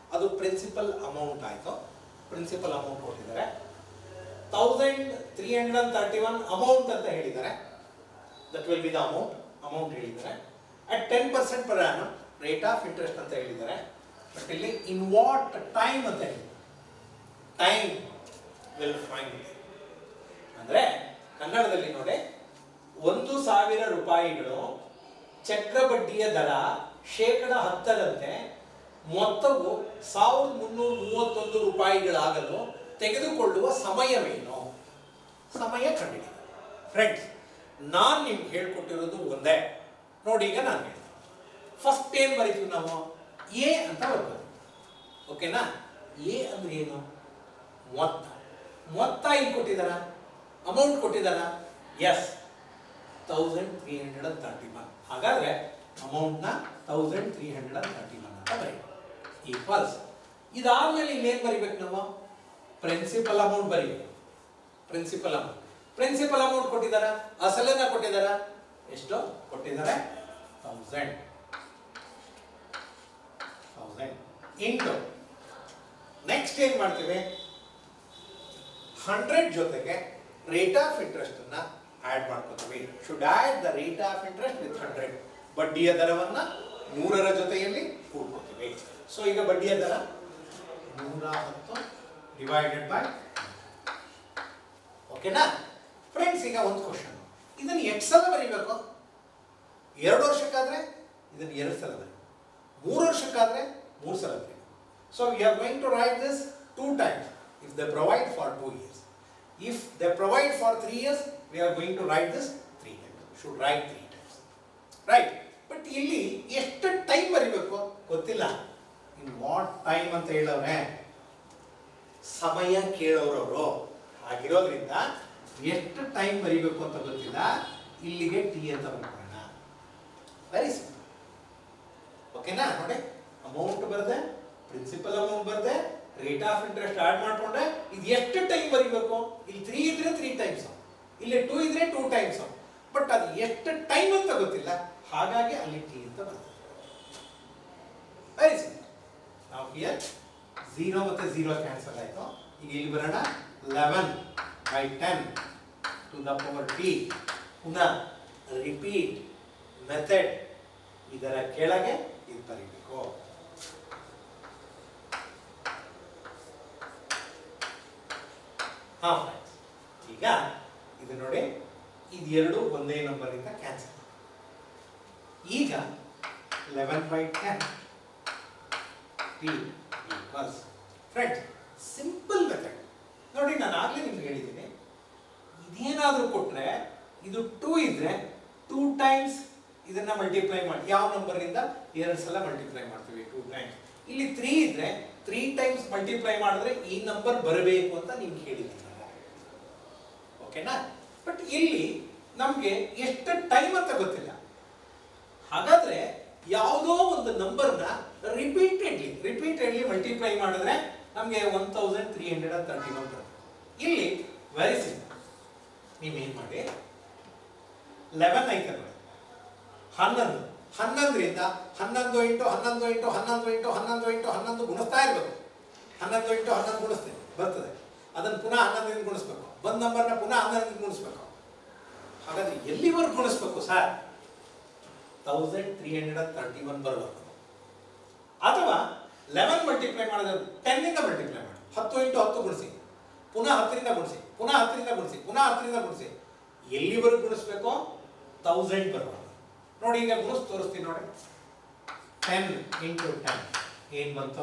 ಅದು ಪ್ರಿನ್ಸಿಪಲ್ ಅಮೌಂಟ್ ಆಯಿತು. ಪ್ರಿನ್ಸಿಪಲ್ ಅಮೌಂಟ್ ಕೊಟ್ಟಿದ್ದಾರೆ. Thousand three hundred and thirty one amount ಅಂತ ಹೇಳಿದ್ದಾರೆ. That will be the amount amount ಹೇಳಿದ್ದಾರೆ. At ten percent per annum rate of interest ಅಂತ ಹೇಳಿದ್ದಾರೆ. ಬಟ್ ಇಲ್ಲಿ ಇನ್ ವಾಟ್ ಟೈಮ್ ಅಂತ ಹೇಳಿದ್ದಾರೆ. ಟೈಮ್ ವಿಲ್ ಫೈಂಡ್ ಅಂದರೆ ಕನ್ನಡದಲ್ಲಿ ನೋಡಿ, ಒಂದು ಸಾವಿರ ರೂಪಾಯಿಗಳು ಚಕ್ರಬಡ್ಡಿಯ ದರ ಶೇಕಡ ಹತ್ತರಂತೆ ಮೊತ್ತವು ಸಾವಿರದ ಮುನ್ನೂರ ಮೂವತ್ತೊಂದು ರೂಪಾಯಿಗಳಾಗಲು ತೆಗೆದುಕೊಳ್ಳುವ ಸಮಯವೇನು? ಸಮಯ ಕಂಡಿದೆ. ಫ್ರೆಂಡ್ಸ್, ನಾನು ನಿಮ್ಗೆ ಹೇಳ್ಕೊಟ್ಟಿರೋದು ಒಂದೇ. ನೋಡಿ, ಈಗ ನಾನು ಹೇಳ್ತೀನಿ. ಫಸ್ಟ್ ಏನು ಬರೀತೀವಿ ನಾವು? ಎ ಅಂತ ಬರ್ಬೋದು. ಓಕೆನಾ? ಎ ಅಂದ್ರೆ ಏನು? ಮೊತ್ತ. ಮೊತ್ತ ಇಲ್ಲಿ ಕೊಟ್ಟಿದ್ದಾರ? ಅಮೌಂಟ್ ಕೊಟ್ಟಿದ್ದಾರ? Yes, thousand three hundred and thirty one. ಹಾಗಾದ್ರೆ ಅಮೌಂಟ್ನ thousand three hundred and thirty one ಅಂತ ಬರೀ ಈಕ್ವಲ್ಸ್. ಇದಾದ್ಮೇಲೆ ಇನ್ನೇನು ಬರಿಬೇಕು ನಾವು? ಪ್ರಿನ್ಸಿಪಲ್ ಅಮೌಂಟ್ ಬರೀಬೇಕು. ಪ್ರಿನ್ಸಿಪಲ್ ಅಮೌಂಟ್ ಪ್ರಿನ್ಸಿಪಲ್ ಅಮೌಂಟ್ ಕೊಟ್ಟಿದ್ದಾರ? ಅಸಲನ್ನ ಕೊಟ್ಟಿದ್ದಾರ? ಎಷ್ಟು ಕೊಟ್ಟಿದ್ದಾರೆ? ತೌಸಂಡ್ ತೌಸಂಡ್ ಇಂಟು ನೆಕ್ಸ್ಟ್ ಏನ್ ಮಾಡ್ತೀವಿ? ಹಂಡ್ರೆಡ್ ಜೊತೆಗೆ ರೇಟ್ ಆಫ್ ಇಂಟ್ರೆಸ್ಟ್ ಅನ್ನ ಆಡ್ ಮಾಡ್ಕೋತೀವಿ. Should add the rate of interest with hundred. ಬಡ್ಡಿಯ ದರವನ್ನ ನೂರರ ಜೊತೆಯಲ್ಲಿ ಕೂಡ್ಕೋತೀವಿ. ಸೊ ಈಗ ಬಡ್ಡಿಯ ದರ ನೂರ ಹತ್ತು ಡಿವೈಡೆಡ್ ಬೈ. ಓಕೆನಾ ಫ್ರೆಂಡ್ಸ್? ಈಗ ಒಂದು ಕ್ವಶನ್, ಇದನ್ನು ಎಷ್ಟು ಸಲ ಬರೀಬೇಕು? ಎರಡು ವರ್ಷಕ್ಕಾದ್ರೆ ಇದನ್ನು ಎರಡು ಸಲ ಬರೀ, ಮೂರು ವರ್ಷಕ್ಕಾದ್ರೆ ಮೂರು ಸಲ ಬರೀ. So we are going to write this two times if they provide for two years. If they provide for three years, we are going to write this three times. Should write three times. Right? But ಇಲ್ಲಿ ಎಷ್ಟು time ಬರೀಬೇಕು ಗೊತ್ತಿಲ್ಲ. ಇನ್ what time ಅಂತ ಹೇಳೋರೆ, ಸಮಯ ಕೇಳೋರವರು ಆಗಿರೋದ್ರಿಂದ ಎಷ್ಟು time ಬರೀಬೇಕು ಅಂತ ಗೊತ್ತಿಲ್ಲ. ಇಲ್ಲಿಗೆ ಟಿ ಅಂತ ಬರ್ಕೊಳ್ಳೋಣ. Very simple. ಓಕೆನಾ? ನೋಡಿ, ಅಮೌಂಟ್ ಬರದೆ, ಪ್ರಿನ್ಸಿಪಲ್ ಅಮೌಂಟ್ ಬರದೆ, ರೇಟ್ ಆಫ್ ಇಂಟ್ರೆಸ್ಟ್ ಆಡ್ ಮಾಡ್ಕೊಂಡ್ರೆ ಇದು ಎಷ್ಟು ಟೈಮ್ ಬರೀಬೇಕು? ಇಲ್ಲಿ ತ್ರೀ ಇದ್ರೆ ತ್ರೀ ಟೈಮ್ಸ್, ಇಲ್ಲಿ ಟೂ ಇದ್ರೆ ಟೂ ಟೈಮ್ಸ್. ಬಟ್ ಅದು ಎಷ್ಟು ಟೈಮ್ ಅಂತ ಗೊತ್ತಿಲ್ಲ, ಹಾಗಾಗಿ ಅಲ್ಲಿ ಟಿ ಅಂತ ಬರ್ತದೆ. Very simple. ನಾವು ಹಿಯರ್ ಝೀರೋ ಮತ್ತೆ ಝೀರೋ ಕ್ಯಾನ್ಸಲ್ ಆಯಿತು. ಈಗ ಇಲ್ಲಿ ಬರೋಣ. Eleven by ten to the power T. ಪುನಃ ರಿಪೀಟ್ ಮೆಥಡ್. ಇದರ ಕೆಳಗೆ ಇದು ಬರೀಬೇಕು. ಹಾ ಫ್ರೆಂಡ್ಸ್, ಈಗ ಇದು ನೋಡಿ, ಇದು ಎರಡು ಒಂದೇ ನಂಬರ್ ಇಂದ ಕ್ಯಾನ್ಸಲ್. ಈಗ eleven by ten T equals. Friends, simple method ನೋಡಿ. ನಾನು ಆಗ್ಲೇ ನಿಮ್ಗೆ ಹೇಳಿದ್ದೀನಿ, ಇದೇನಾದ್ರೂ ಕೊಟ್ರೆ ಇದು ಟೂ ಇದ್ರೆ ಟೂ ಟೈಮ್ಸ್ ಇದನ್ನ ಮಲ್ಟಿಪ್ಲೈ ಮಾಡಿ. ಯಾವ ನಂಬರ್ ಇಂದ ಎರಡು ಸಲ ಮಲ್ಟಿಪ್ಲೈ ಮಾಡ್ತೀವಿ? Two times. ಇಲ್ಲಿ ತ್ರೀ ಇದ್ರೆ ತ್ರೀ ಟೈಮ್ಸ್ ಮಲ್ಟಿಪ್ಲೈ ಮಾಡಿದ್ರೆ ಈ ನಂಬರ್ ಬರಬೇಕು ಅಂತ ನಿಮ್ಗೆ ಹೇಳಿದ್ದೀನಿ. ಓಕೆನಾ? ಬಟ್ ಇಲ್ಲಿ ನಮ್ಗೆ ಎಷ್ಟು ಟೈಮ್ ಅಂತ ಗೊತ್ತಿಲ್ಲ. ಹಾಗಾದ್ರೆ ಯಾವುದೋ ಒಂದು ನಂಬರ್ನ ರಿಪೀಟೆಡ್ಲಿ ರಿಪೀಟೆಡ್ಲಿ ಮಲ್ಟಿಪ್ಲೈ ಮಾಡಿದ್ರೆ ನಮಗೆ one thousand three hundred and thirty one ಬರುತ್ತೆ. ಇಲ್ಲಿ ವೆರಿ ಸಿಂಪಲ್. ನೀವೇನ್ ಮಾಡಿ, ಲೆವೆನ್ ಐತೆ ನೋಡಿ, ಹನ್ನೊಂದು ಹನ್ನೊಂದರಿಂದ ಹನ್ನೊಂದು ಇಂಟು ಹನ್ನೊಂದು ಇಂಟು ಹನ್ನೊಂದು ಇಂಟು ಹನ್ನೊಂದು ಇಂಟು ಹನ್ನೊಂದು ಗುಣಿಸ್ತಾ ಇರ್ಬೇಕು. ಹನ್ನೊಂದು ಇಂಟು ಹನ್ನೊಂದು ಗುಣಿಸ್ತೀವಿ, ಬರ್ತದೆ. ಅದನ್ನು ಪುನಃ ಹನ್ನೊಂದರಿಂದ ಗುಣಿಸ್ಬೇಕು. ಬಂದ ನಂಬರ್ನ ಪುನಃ ಹನ್ನೊಂದರಿಂದ ಗುಣಿಸ್ಬೇಕು. ಹಾಗಾದ್ರೆ ಎಲ್ಲಿವರೆಗೂ ಗುಣಿಸ್ಬೇಕು sir? Thousand three hundred and thirty one ಬರಬೇಕು. ಅಥವಾ ಲೆವೆನ್ ಮಲ್ಟಿಪ್ಲೈ ಮಾಡಿದ್ರೆ ಟೆನ್ ಇಂದ ಮಲ್ಟಿಪ್ಲೈ ಮಾಡಿ. ಹತ್ತು ಇಂಟು ಹತ್ತು ಗುಣಿಸಿ, ಪುನಃ ಹತ್ತರಿಂದ ಗುಣಿಸಿ, ಪುನಃ ಹತ್ತರಿಂದ ಗುಣಿಸಿ, ಪುನಃ ಹತ್ತರಿಂದ ಗುಣಿಸಿ. ಎಲ್ಲಿವರೆಗೂ ಗುಣಿಸ್ಬೇಕು? ತೌಸಂಡ್ ಬರಬೇಕು. ನೋಡಿ, ಈಗ ಗುಣಿಸ್ ತೋರಿಸ್ತೀನಿ ನೋಡಿ. ಟೆನ್ ಇಂಟು ಟೆನ್ ಏನ್ ಬಂತು?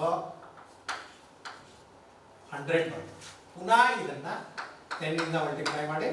ಹಂಡ್ರೆಡ್ ಬಂತು. ಪುನಃ ಇದನ್ನ ಟೆನ್ ಇಂದ ಮಲ್ಟಿಪ್ಲೈ ಮಾಡಿ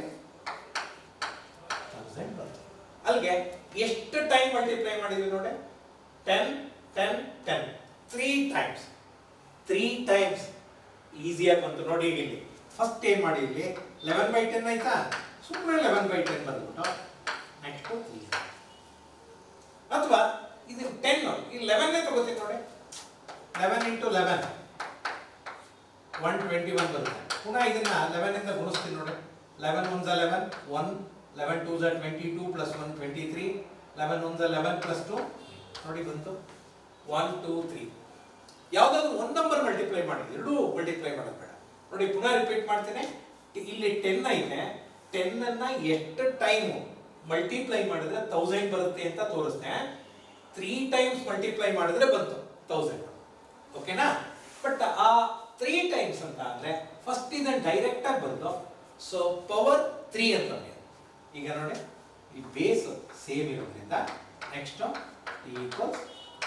ತೌಸಂಡ್ ಬಂತು. ಅಲ್ಲಿಗೆ ಎಷ್ಟು ಟೈಮ್ ಮಲ್ಟಿಪ್ಲೈ ಮಾಡಿದ್ವಿ ನೋಡಿ? Ten ten ten three times. Three times ಈಸಿಯಾಗಿ ಬಂತು ನೋಡಿ. ಈಗ ಇಲ್ಲಿ ಫಸ್ಟ್ ಏನ್ ಮಾಡಿ, ಇಲ್ಲಿ ಲೆವೆನ್ ಬೈ ಟೆನ್ ಆಯ್ತಾ? ಸುಮ್ಮನೆ ಲೆವೆನ್ ಬೈ ಟೆನ್ ಬಂದ್ಬಿಟ್ಟು ನೆಕ್ಸ್ಟ್ ತ್ರೀ. ಅಥವಾ ಇದು ಟೆನ್, ಈ ಲೆವೆನ್ ತಗೋತೀನಿ ನೋಡಿ. Eleven into eleven one twenty one ಬರುತ್ತೆ. ಪುನಃ ಇದನ್ನ ಲೆವೆನ್ ಇಂದ ಗುಣಿಸ್ತೀನಿ ನೋಡಿ. ಲೆವೆನ್ ಒನ್ ಝ ಲೆವೆನ್, ಒನ್ ಲೆವೆನ್ ಟೂ ಝ twenty two plus one twenty three. Eleven one ಝ ಲೆವೆನ್ ಪ್ಲಸ್ ಟು ನೋಡಿ ಬಂತು ಒನ್ ಟೂ ತ್ರೀ. ಯಾವುದಾದ್ರೂ ಒಂದು ನಂಬರ್ ಮಲ್ಟಿಪ್ಲೈ ಮಾಡಿ, ಎರಡೂ ಮಲ್ಟಿಪ್ಲೈ ಮಾಡೋದು ಬೇಡ. ನೋಡಿ ಪುನಃ ರಿಪೀಟ್ ಮಾಡ್ತೇನೆ. ಇಲ್ಲಿ ಟೆನ್ ಐತೆ, ಟೆನ್ ಅನ್ನ ಎಷ್ಟು ಟೈಮ್ ಮಲ್ಟಿಪ್ಲೈ ಮಾಡಿದ್ರೆ ತೌಸಂಡ್ ಬರುತ್ತೆ ಅಂತ ತೋರಿಸ್ತೆ. ತ್ರೀ ಟೈಮ್ಸ್ ಮಲ್ಟಿಪ್ಲೈ ಮಾಡಿದ್ರೆ ಬಂತು ತೌಸಂಡ್. ಓಕೆನಾ? ಬಟ್ ಆ ತ್ರೀ ಟೈಮ್ಸ್ ಅಂತ ಅಂದ್ರೆ ಫಸ್ಟ್ ಇದನ್ನ ಡೈರೆಕ್ಟ್ ಆಗಿ ಬರೆದು ಸೊ ಪವರ್ ತ್ರೀ ಅಂತ ಬರೆಯೋದು. ಈಗ ನೋಡಿ ಈ ಬೇಸ್ ಸೇಮ್ ಇರೋದ್ರಿಂದ next equals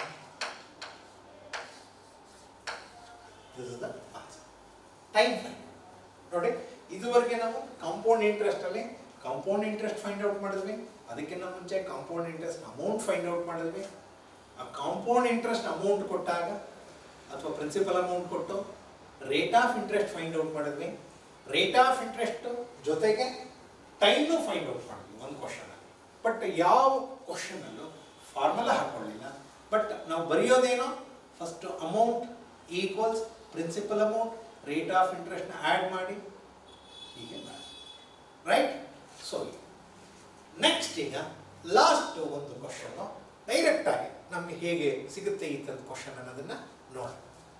this is the answer. Time find ನೋಡಿ, ಇದುವರೆಗೆ ನಾವು ಕಾಂಪೌಂಡ್ ಇಂಟ್ರೆಸ್ಟ್ ಅಲ್ಲಿ ಕಾಂಪೌಂಡ್ ಇಂಟ್ರೆಸ್ಟ್ ಫೈಂಡ್ ಔಟ್ ಮಾಡಿದ್ವಿ. ಅದಕ್ಕಿಂತ ಮುಂಚೆ compound interest amount find out ಮಾಡಿದ್ವಿ. ಆ ಕಾಂಪೌಂಡ್ ಇಂಟ್ರೆಸ್ಟ್ ಅಮೌಂಟ್ ಕೊಟ್ಟಾಗ ಅಥವಾ ಪ್ರಿನ್ಸಿಪಲ್ ಅಮೌಂಟ್ ಕೊಟ್ಟು rate of interest find out ಮಾಡಿದ್ವಿ. ರೇಟ್ ಆಫ್ ಇಂಟ್ರೆಸ್ಟ್ ಜೊತೆಗೆ ಟೈಮ್ನು ಫೈಂಡ್ ಔಟ್ ಮಾಡಿದ್ವಿ ಒಂದು ಕ್ವಶನ್. ಬಟ್ ಯಾವ ಕ್ವಶನ್ ಅಲ್ಲೂ ಫಾರ್ಮುಲಾ ಹಾಕೊಳ್ಳಿಲ್ಲ. ಬಟ್ ನಾವು ಬರೆಯೋದೇನೋ first amount equals principal amount rate of ಇಂಟ್ರೆಸ್ಟ್ನ ಆ್ಯಡ್ ಮಾಡಿ ಹೀಗೆ ರೈಟ್. ಸೊ ನೆಕ್ಸ್ಟ್ ಈಗ ಲಾಸ್ಟ್ ಒಂದು ಕ್ವಶನ್ ಡೈರೆಕ್ಟ್ ಆಗಿ ನಮಗೆ ಹೇಗೆ ಸಿಗುತ್ತೆ ಈ ಥರದ ಕ್ವಶನ್ ಅನ್ನೋದನ್ನ ನೋಡೋಣ.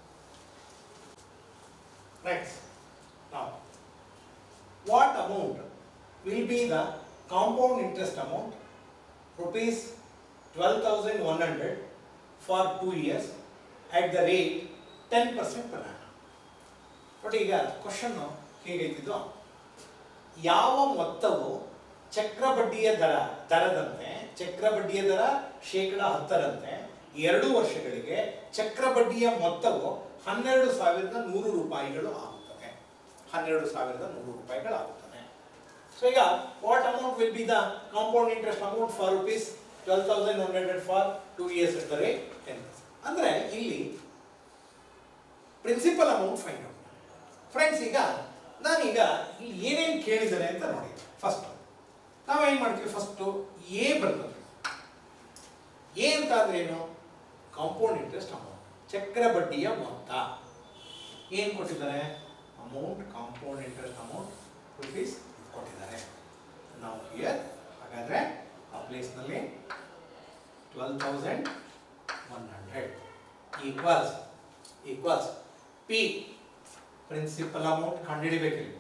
ರೈಟ್, ನಾವು what amount will be the compound interest amount rupees twelve thousand one hundred for two years at the rate ten percent per annum. But ಈಗ ಕ್ವಶನ್ ಹೇಗೈತಿದ್ದು, ಯಾವ ಮೊತ್ತವು ಚಕ್ರಬಡ್ಡಿಯ ದರ ದರದಂತೆ ಚಕ್ರಬಡ್ಡಿಯ ದರ ಶೇಕಡ ಹತ್ತರಂತೆ ಎರಡು ವರ್ಷಗಳಿಗೆ ಚಕ್ರಬಡ್ಡಿಯ ಮೊತ್ತವು ಹನ್ನೆರಡು ಸಾವಿರದ ನೂರು ರೂಪಾಯಿಗಳು ಆಗುತ್ತದೆ. ಹನ್ನೆರಡು ಸಾವಿರದ ನೂರು ರೂಪಾಯಿಗಳು ಆಗುತ್ತದೆ. ಸೊ ಈಗ what amount will be the compound interest amount for rupees twelve thousand one hundred for two years at the rate ten percent. ಅಂದರೆ ಇಲ್ಲಿ principal amount find out. Friends, ಈಗ ನಾನೀಗ ಇಲ್ಲಿ ಏನೇನು ಕೇಳಿದ್ದಾರೆ ಅಂತ ನೋಡಿ. ಫಸ್ಟ್ ನಾವೇನು ಮಾಡ್ತೀವಿ, ಫಸ್ಟು ಎ ಬರ್ತದೆ. ಎ ಅಂತ ಅಂದ್ರೆ ಏನು? ಕಾಂಪೌಂಡ್ ಇಂಟ್ರೆಸ್ಟ್ ಅಮೌಂಟ್, ಚಕ್ರ ಬಡ್ಡಿಯ ಮೊತ್ತ. ಏನು ಕೊಟ್ಟಿದ್ದಾರೆ? Amount compound interest amount rupees ಕೊಟ್ಟಿದ್ದಾರೆ. ನಾವು ಹಿಯರ್ ಹಾಗಾದ್ರೆ ಆ ಪ್ಲೇಸ್ನಲ್ಲಿ twelve thousand one hundred equals equals P principal amount ಕಂಡುಹಿಡಿಬೇಕಿಲ್ಲ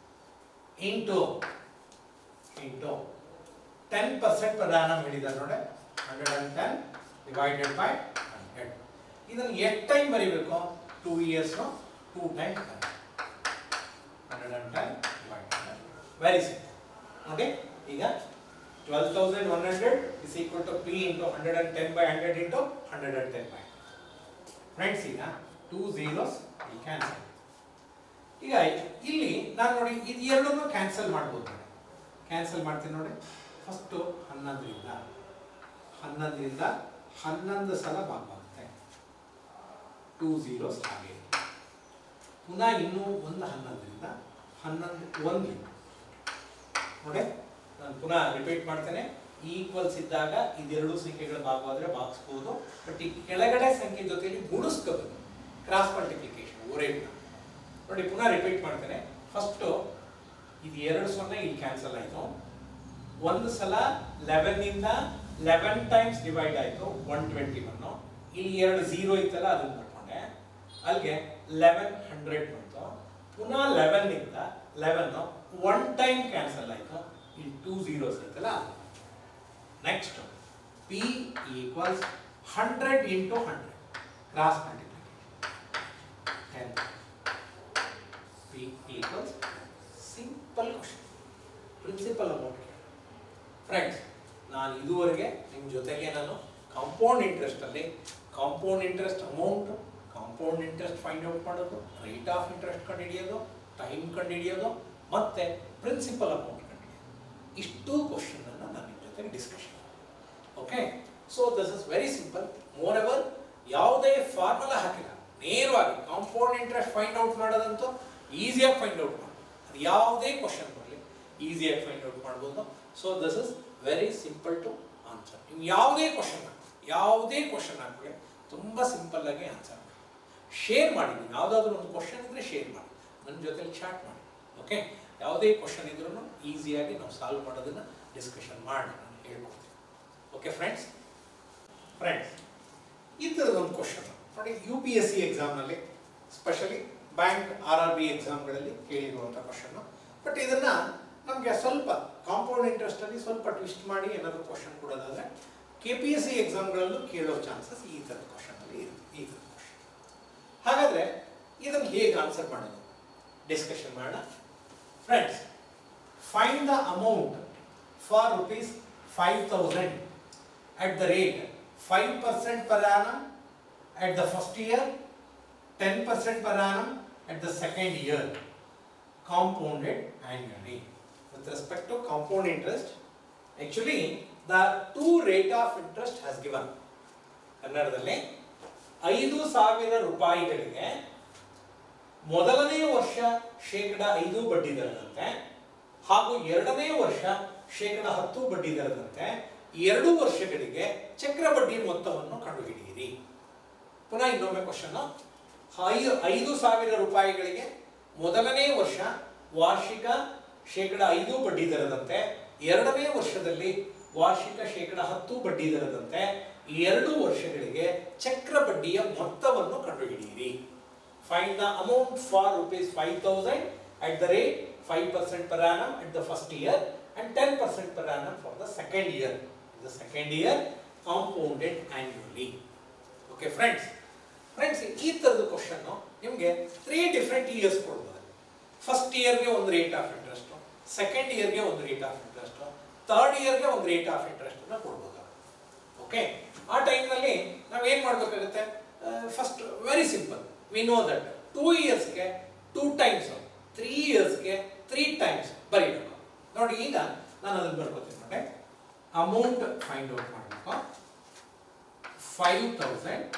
into into ten percent per annum ಹೇಳಿದ್ದಾರೆ ನೋಡಿ, hundred and ten divided by hundred. ಇದನ್ನು ಎಷ್ಟು ಟೈಮ್ ಬರೀಬೇಕು? Two years two time hundred and ten divided. Very simple ನೋಡಿ. ಈಗ twelve thousand one hundred is equal to P into hundred and ten by hundred into hundred and ten by. Friends, ಈಗ two zeros ಈ cancel. ಈಗ ಇಲ್ಲಿ ನಾನು ನೋಡಿ ಇದು ಎರಡನ್ನೂ ಕ್ಯಾನ್ಸಲ್ ಮಾಡ್ಬೋದು. ಕ್ಯಾನ್ಸಲ್ ಮಾಡ್ತೀನಿ ನೋಡಿ. ಫಸ್ಟು ಹನ್ನೊಂದರಿಂದ ಹನ್ನೊಂದರಿಂದ ಹನ್ನೊಂದು ಸಲ ಭಾಗವಾಗುತ್ತೆ, ಟೂ ಝೀರೋಸ್ ಹಾಗೆ. ಪುನಃ ಇನ್ನೂ ಒಂದು ಹನ್ನೊಂದರಿಂದ ಹನ್ನೊಂದು ಒಂದು ನೋಡಿ. ನಾನು ಪುನಃ ರಿಪೀಟ್ ಮಾಡ್ತೇನೆ. ಈಕ್ವಲ್ಸ್ ಇದ್ದಾಗ ಇದೆರಡು ಸಂಖ್ಯೆಗಳ ಭಾಗವಾದರೆ ಭಾಗಿಸ್ಬೋದು. ಬಟ್ ಈ ಕೆಳಗಡೆ ಸಂಖ್ಯೆ ಜೊತೆಯಲ್ಲಿ ಗುಣಿಸ್ಕೋಬೇಕು, ಕ್ರಾಸ್ ಮಲ್ಟಿಪ್ಲಿಕೇಶನ್ ಓರೇಟ್ ನೋಡಿ. ಪುನಃ ರಿಪೀಟ್ ಮಾಡ್ತೇನೆ. ಫಸ್ಟು ಇದು ಎರಡು ಸೊನ್ನೆ ಇಲ್ಲಿ ಕ್ಯಾನ್ಸಲ್ ಆಯಿತು. ಒಂದು ಸಲ ಲೆವೆನ್ ಇಂದ ಲೆವೆನ್ ಟೈಮ್ಸ್ ಡಿವೈಡ್ ಆಯಿತು, ಒನ್ ಟ್ವೆಂಟಿ ಒನ್ನು. ಇಲ್ಲಿ ಎರಡು ಝೀರೋ ಇತ್ತಲ್ಲ ಅದನ್ನು ಬರ್ಕೊಂಡೆ, ಅಲ್ಲಿಗೆ ಲೆವೆನ್ ಹಂಡ್ರೆಡ್ ಬಂತು. ಪುನಃ ಲೆವೆನ್ ಇಂದ ಲೆವೆನ್ ಒನ್ ಟೈಮ್ ಕ್ಯಾನ್ಸಲ್ ಆಯಿತು, ಇಲ್ಲಿ ಟೂ ಝೀರೋಸ್ ಐತಲ್ಲ. Next P equals hundred into hundred cross multiplication ten. P equals simple question, principal amount. Friends, ನಾನು ಇದುವರೆಗೆ ನಿಮ್ಮ ಜೊತೆಗೆ ನಾನು ಕಾಂಪೌಂಡ್ ಇಂಟ್ರೆಸ್ಟಲ್ಲಿ compound interest amount, compound interest find out ಮಾಡೋದು, ರೇಟ್ ಆಫ್ ಇಂಟ್ರೆಸ್ಟ್ ಕಂಡುಹಿಡಿಯೋದು, ಟೈಮ್ ಕಂಡುಹಿಡಿಯೋದು, ಮತ್ತು ಪ್ರಿನ್ಸಿಪಲ್ ಅಮೌಂಟ್ ಕಂಡುಹಿಡಿಯೋದು, ಇಷ್ಟು ಕ್ವಶನನ್ನು ನಾನು ನಿಮ್ಮ ಜೊತೆಗೆ discussion. Okay, so this is very simple. Moreover ಯಾವುದೇ ಫಾರ್ಮುಲಾ ಹಾಕಿಲ್ಲ, ನೇರವಾಗಿ ಕಾಂಪೌಂಡ್ ಇಂಟ್ರೆಸ್ಟ್ ಫೈಂಡ್ ಔಟ್ ಮಾಡೋದಂತೂ ಈಸಿಯಾಗಿ ಫೈಂಡ್ ಔಟ್ ಮಾಡ್ಬೋದು. ಅದು ಯಾವುದೇ ಕ್ವಶನ್ ಬರಲಿ ಈಸಿಯಾಗಿ ಫೈಂಡ್ ಔಟ್ ಮಾಡ್ಬೋದು. So this is very simple to answer. ನೀವು ಯಾವುದೇ ಕ್ವಶನ್ ಯಾವುದೇ ಕ್ವಶನ್ ಹಾಕಿ ತುಂಬ ಸಿಂಪಲ್ ಆಗಿ ಆನ್ಸರ್ ಮಾಡಿ ಶೇರ್ ಮಾಡಿ. ನೀವು ಯಾವುದಾದ್ರೂ ಒಂದು ಕ್ವಶನ್ ಇದ್ರೆ ಶೇರ್ ಮಾಡಿ, ನನ್ನ ಜೊತೆಲಿ ಚಾಟ್ ಮಾಡಿ. ಓಕೆ, ಯಾವುದೇ ಕ್ವಶನ್ ಇದ್ರೂ ಈಸಿಯಾಗಿ ನಾವು ಸಾಲ್ವ್ ಮಾಡೋದನ್ನು ಡಿಸ್ಕಷನ್ ಮಾಡಿ ನಾನು ಹೇಳ್ಕೊಡ್ತೀನಿ. ಓಕೆ ಫ್ರೆಂಡ್ಸ್, ಫ್ರೆಂಡ್ಸ್ ಈ ಥರದ ಒಂದು ಕ್ವಶನ್ ನೋಡಿ ಯು ಪಿ ಎಸ್ ಸಿ ಎಕ್ಸಾಮ್ನಲ್ಲಿ specially bank R R B ಎಕ್ಸಾಮ್ಗಳಲ್ಲಿ ಕೇಳಿರುವಂಥ ಕ್ವಶನ್ನು. ಬಟ್ ಇದನ್ನು ನಮಗೆ ಸ್ವಲ್ಪ ಕಾಂಪೌಂಡ್ ಇಂಟ್ರೆಸ್ಟಲ್ಲಿ ಸ್ವಲ್ಪ ಟ್ವಿಸ್ಟ್ ಮಾಡಿ ಏನಾದರೂ ಕ್ವಶನ್ ಕೊಡೋದಾದರೆ ಕೆ ಪಿ ಎಸ್ ಸಿ ಎಕ್ಸಾಮ್ಗಳಲ್ಲೂ ಕೇಳೋ ಚಾನ್ಸಸ್ ಈ ಥರದ ಕ್ವಶನಲ್ಲಿ ಇರುತ್ತೆ. ಈ ಥರದ ಕ್ವಶನ್ ಹಾಗಾದರೆ ಇದನ್ನು ಹೇಗೆ ಆನ್ಸರ್ ಮಾಡೋದು ಡಿಸ್ಕಷನ್ ಮಾಡೋಣ friends. Find the amount for rupees five thousand at the rate five percent per annum at the first year, ten percent per annum at the second year, compounded annually. With respect to compound interest, actually the two rate of interest has given. ಕನ್ನಡದಲ್ಲಿ ಐದು ಸಾವಿರ ರೂಪಾಯಿಗಳಿಗೆ ಮೊದಲನೇ ವರ್ಷ ಶೇಕಡ ಐದು ಬಡ್ಡಿ ದರದಂತೆ ಹಾಗೂ ಎರಡನೇ ವರ್ಷ ಶೇಕಡ ಹತ್ತು ಬಡ್ಡಿ ದರದಂತೆ ಎರಡು ವರ್ಷಗಳಿಗೆ ಚಕ್ರಬಡ್ಡಿ ಮೊತ್ತವನ್ನು ಕಂಡುಹಿಡಿಯಿರಿ. ಪುನಃ ಇನ್ನೊಮ್ಮೆ ಕ್ವಶನ್. ಐದು ಐದು ಸಾವಿರ ರೂಪಾಯಿಗಳಿಗೆ ಮೊದಲನೇ ವರ್ಷ ವಾರ್ಷಿಕ ಶೇಕಡ ಐದು ಬಡ್ಡಿ ದರದಂತೆ ಎರಡನೇ ವರ್ಷದಲ್ಲಿ ವಾರ್ಷಿಕ ಶೇಕಡ ಹತ್ತು ಬಡ್ಡಿ ದರದಂತೆ ಎರಡು ವರ್ಷಗಳಿಗೆ ಚಕ್ರಬಡ್ಡಿಯ ಮೊತ್ತವನ್ನು ಕಂಡುಹಿಡಿಯಿರಿ. Find the amount for rupees five thousand at the rate five percent per annum at the first year and ten percent per annum for the second year. The second year compounded annually. Okay friends. Friends, ಈ ತರದ question ನಿಮಗೆ three different years ಕೊಡ್ಬೋದು. First ಇಯರ್ಗೆ ಒಂದು rate of interest, second ಇಯರ್ಗೆ ಒಂದು rate of interest, third ಇಯರ್ಗೆ ಒಂದು ರೇಟ್ ಆಫ್ ಇಂಟ್ರೆಸ್ಟ್ ಅನ್ನ ಕೊಡ್ಬೋದು. ಓಕೆ, ಆ ಟೈಮ್ನಲ್ಲಿ ನಾವು ಏನು ಮಾಡಬೇಕಾಗುತ್ತೆ? First very simple, we know that two ಇಯರ್ಸ್ಗೆ ಟೂ ಟೈಮ್ಸ್, ತ್ರೀ ಇಯರ್ಸ್ಗೆ ತ್ರೀ ಟೈಮ್ಸ್ ಬರೀಬೇಕು. ನೋಡಿ ಈಗ ನಾನು ಅದನ್ನು ಬರ್ಕೋತೀನಿ ನೋಡಿ. ಅಮೌಂಟ್ ಫೈಂಡ್ ಔಟ್ ಮಾಡಬೇಕು. Five thousand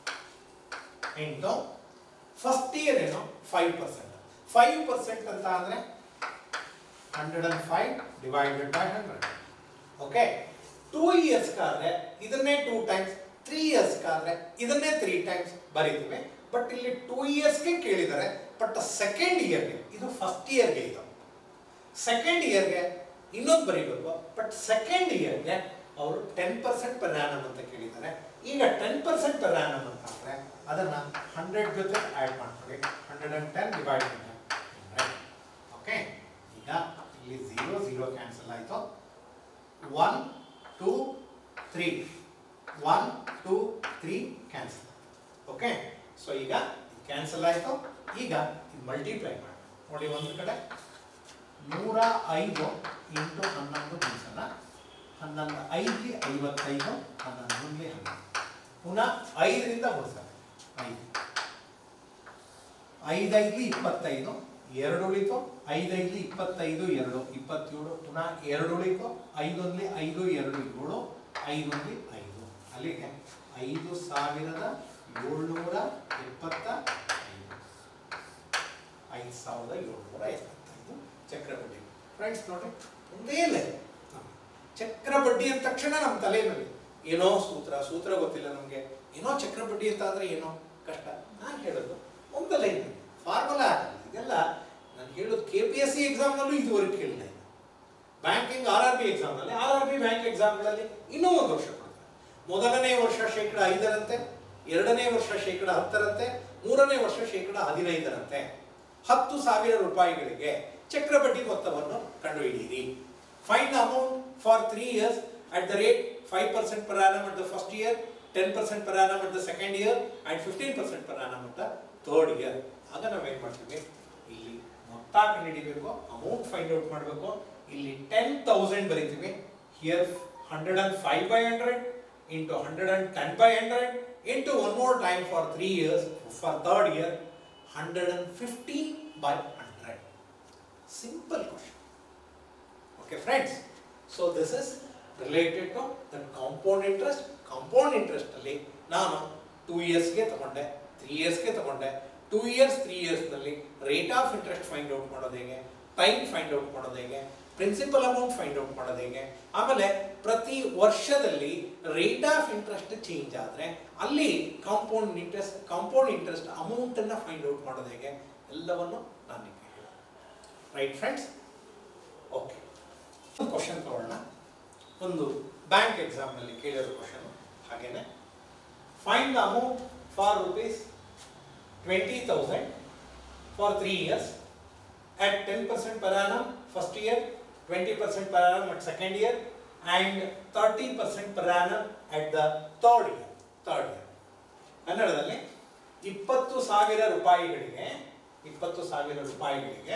into first year ಏನು ಫೈವ್ ಪರ್ಸೆಂಟ್. ಫೈವ್ ಪರ್ಸೆಂಟ್ ಅಂತ ಅಂದರೆ hundred and five divided by hundred. Okay, two ಇಯರ್ಸ್ಗಾದ್ರೆ ಇದನ್ನೇ ಟೂ ಟೈಮ್ಸ್, ತ್ರೀ ಇಯರ್ಸ್ಗಾದ್ರೆ ಇದನ್ನೇ ತ್ರೀ ಟೈಮ್ಸ್ ಬರೀತೀವಿ. ಬಟ್ ಇಲ್ಲಿ ಟೂ ಇಯರ್ಸ್ಗೆ ಕೇಳಿದ್ದಾರೆ, ಬಟ್ ಸೆಕೆಂಡ್ ಇಯರ್ಗೆ, ಇದು ಫಸ್ಟ್ ಇಯರ್ಗೆ, ಇದು ಸೆಕೆಂಡ್ ಇಯರ್ಗೆ ಇನ್ನೊಂದು ಬರೀಬೇಕು. ಬಟ್ ಸೆಕೆಂಡ್ ಇಯರ್ಗೆ ಅವರು ಟೆನ್ ಪರ್ಸೆಂಟ್ ಪರ್ ಆ್ಯನಮ್ ಅಂತ ಕೇಳಿದ್ದಾರೆ. ಈಗ ಟೆನ್ ಪರ್ಸೆಂಟ್ ಪರ್ ಆ್ಯನಮ್ ಅಂತ ಅಂದರೆ ಅದನ್ನು ಹಂಡ್ರೆಡ್ ಜೊತೆ ಆ್ಯಡ್ ಮಾಡ್ಕೊಳ್ಳಿ. Hundred and ten divide hundred. Okay, ಈಗ ಇಲ್ಲಿ ಝೀರೋ ಝೀರೋ ಕ್ಯಾನ್ಸಲ್ ಆಯಿತು. One two three, one two three cancel. Okay, so ಈಗ ಕ್ಯಾನ್ಸಲ್ ಆಯಿತು. ಈಗ ಇದು ಮಲ್ಟಿಪ್ಲೈ ಮಾಡಿ ನೋಡಿ. ಒಂದು ಕಡೆ ನೂರ ಐದು ಇಂಟು ಹನ್ನೊಂದು ಗುಣಿಸೋಣ. ಹನ್ನೊಂದು ಐದಲಿ ಐವತ್ತೈದು, ಹನ್ನೊಂದರಲ್ಲಿ ಹನ್ನೊಂದು. ಪುನಃ ಐದರಿಂದ ಗುಣಿಸೋಣ. ಐದು ಐದೈದಲಿ ಇಪ್ಪತ್ತೈದು, ಎರಡು ಉಳಿತು. ಐದೈದಲಿ ಇಪ್ಪತ್ತೈದು, ಎರಡು ಇಪ್ಪತ್ತೇಳು. ಪುನಃ ಎರಡು ಉಳಿತು. ಐದೊಂದಲಿ ಐದು, ಎರಡು ಏಳು. ಐದೊಂದಲಿ ಐದು. ಅಲ್ಲಿಗೆ ಐದು ಸಾವಿರದ ಏಳ್ನೂರ ಎಪ್ಪತ್ತ ಐದು, ಐದು ಸಾವಿರದ ಏಳ್ನೂರ ಎಪ್ಪತ್ತೈದು ಚಕ್ರಬಡ್ಡಿ. ಫ್ರೆಂಡ್ಸ್ ನೋಡಿ, ಒಂದೇ ಲೈನ್. ಚಕ್ರಬಡ್ಡಿ ಅಂದ ತಕ್ಷಣ ನಮ್ಮ ತಲೆಯಲ್ಲಿ ಏನೋ ಸೂತ್ರ ಸೂತ್ರ ಗೊತ್ತಿಲ್ಲ ನಮಗೆ. ಏನೋ ಚಕ್ರಬಡ್ಡಿ ಅಂತ ಅಂದರೆ ಏನೋ ಕಷ್ಟ. ನಾನು ಹೇಳೋದು ಒಂದು ಲೈನ್ ಫಾರ್ಮುಲಾ. ಇದೆಲ್ಲ ನಾನು ಹೇಳೋದು ಕೆ ಪಿ ಎಸ್ ಸಿ ಎಕ್ಸಾಮ್ನಲ್ಲೂ ಇದುವರೆಗೆ ಕೇಳಿಲ್ಲ. ಇದು ಬ್ಯಾಂಕಿಂಗ್ ಆರ್ ಆರ್ ಬಿ ಎಕ್ಸಾಮ್ನಲ್ಲಿ, ಆರ್ ಆರ್ ಬಿ ಬ್ಯಾಂಕ್ ಎಕ್ಸಾಮ್ಗಳಲ್ಲಿ ಇನ್ನೂ ಒಂದು ವರ್ಷ ಕೊಡ್ತಾರೆ. ಮೊದಲನೇ ವರ್ಷ ಶೇಕಡ ಐದರಂತೆ, ಎರಡನೇ ವರ್ಷ ಶೇಕಡ ಹತ್ತರಂತೆ, ಮೂರನೇ ವರ್ಷ ಶೇಕಡ ಹದಿನೈದರಂತೆ ಹತ್ತು ಸಾವಿರ ರೂಪಾಯಿಗಳಿಗೆ ಚಕ್ರಬಡ್ಡಿ ಮೊತ್ತವನ್ನು ಕಂಡುಹಿಡಿಯಿರಿ. Find the amount for three years at the rate five percent per annum at the first year, ten percent per annum at the second year and fifteen percent per annum at the third year. ಆಗ ನಾವು ಏನು ಮಾಡ್ತೀವಿ? ಇಲ್ಲಿ ಮೊತ್ತ ಕಂಡುಹಿಡಿಬೇಕು, amount find out ಮಾಡಬೇಕು. ಇಲ್ಲಿ ten thousand ಬರೀತೀವಿ. Here hundred and five by hundred into hundred and ten by hundred into one more time for three years for third year hundred and fifteen by hundred. Simple question. Okay friends, so this is related to that compound interest. Compound interest ಅಲ್ಲಿ ನಾನು two ಇಯರ್ಸ್ಗೆ ತಗೊಂಡೆ, three ಇಯರ್ಸ್ಗೆ ತಗೊಂಡೆ. Two years three ಇಯರ್ಸ್ನಲ್ಲಿ rate of interest find out ಮಾಡೋದು ಹೇಗೆ, time find out ಮಾಡೋದು ಹೇಗೆ, ಪ್ರಿನ್ಸಿಪಲ್ ಅಮೌಂಟ್ ಫೈಂಡ್ ಔಟ್ ಮಾಡೋದು ಹೇಗೆ, ಆಮೇಲೆ ಪ್ರತಿ ವರ್ಷದಲ್ಲಿ ರೇಟ್ ಆಫ್ ಇಂಟ್ರೆಸ್ಟ್ ಚೇಂಜ್ ಆದರೆ ಅಲ್ಲಿ ಕಾಂಪೌಂಡ್ ಇಂಟ್ರೆಸ್ಟ್ ಕಾಂಪೌಂಡ್ ಇಂಟ್ರೆಸ್ಟ್ ಅಮೌಂಟನ್ನು ಫೈಂಡ್ ಔಟ್ ಮಾಡೋದು ಹೇಗೆ, ಎಲ್ಲವನ್ನು ನಾನು ನಿಮಗೆ ಹೇಳಿ. Right friends? ಓಕೆ, ಒಂದು ಕ್ವಶನ್ ತಗೊಳ್ಳೋಣ. ಒಂದು ಬ್ಯಾಂಕ್ ಎಕ್ಸಾಮ್ನಲ್ಲಿ ಕೇಳಿರೋ ಕ್ವಶನ್ ಹಾಗೇನೆ. Find the amount for rupees twenty thousand for three years at ten percent per annum first year, twenty percent per annum at second year and thirty percent per annum at the third year. Third year. ಕನ್ನಡದಲ್ಲಿ ಇಪ್ಪತ್ತು ಸಾವಿರ ರೂಪಾಯಿಗಳಿಗೆ ಇಪ್ಪತ್ತು ಸಾವಿರ ರೂಪಾಯಿಗಳಿಗೆ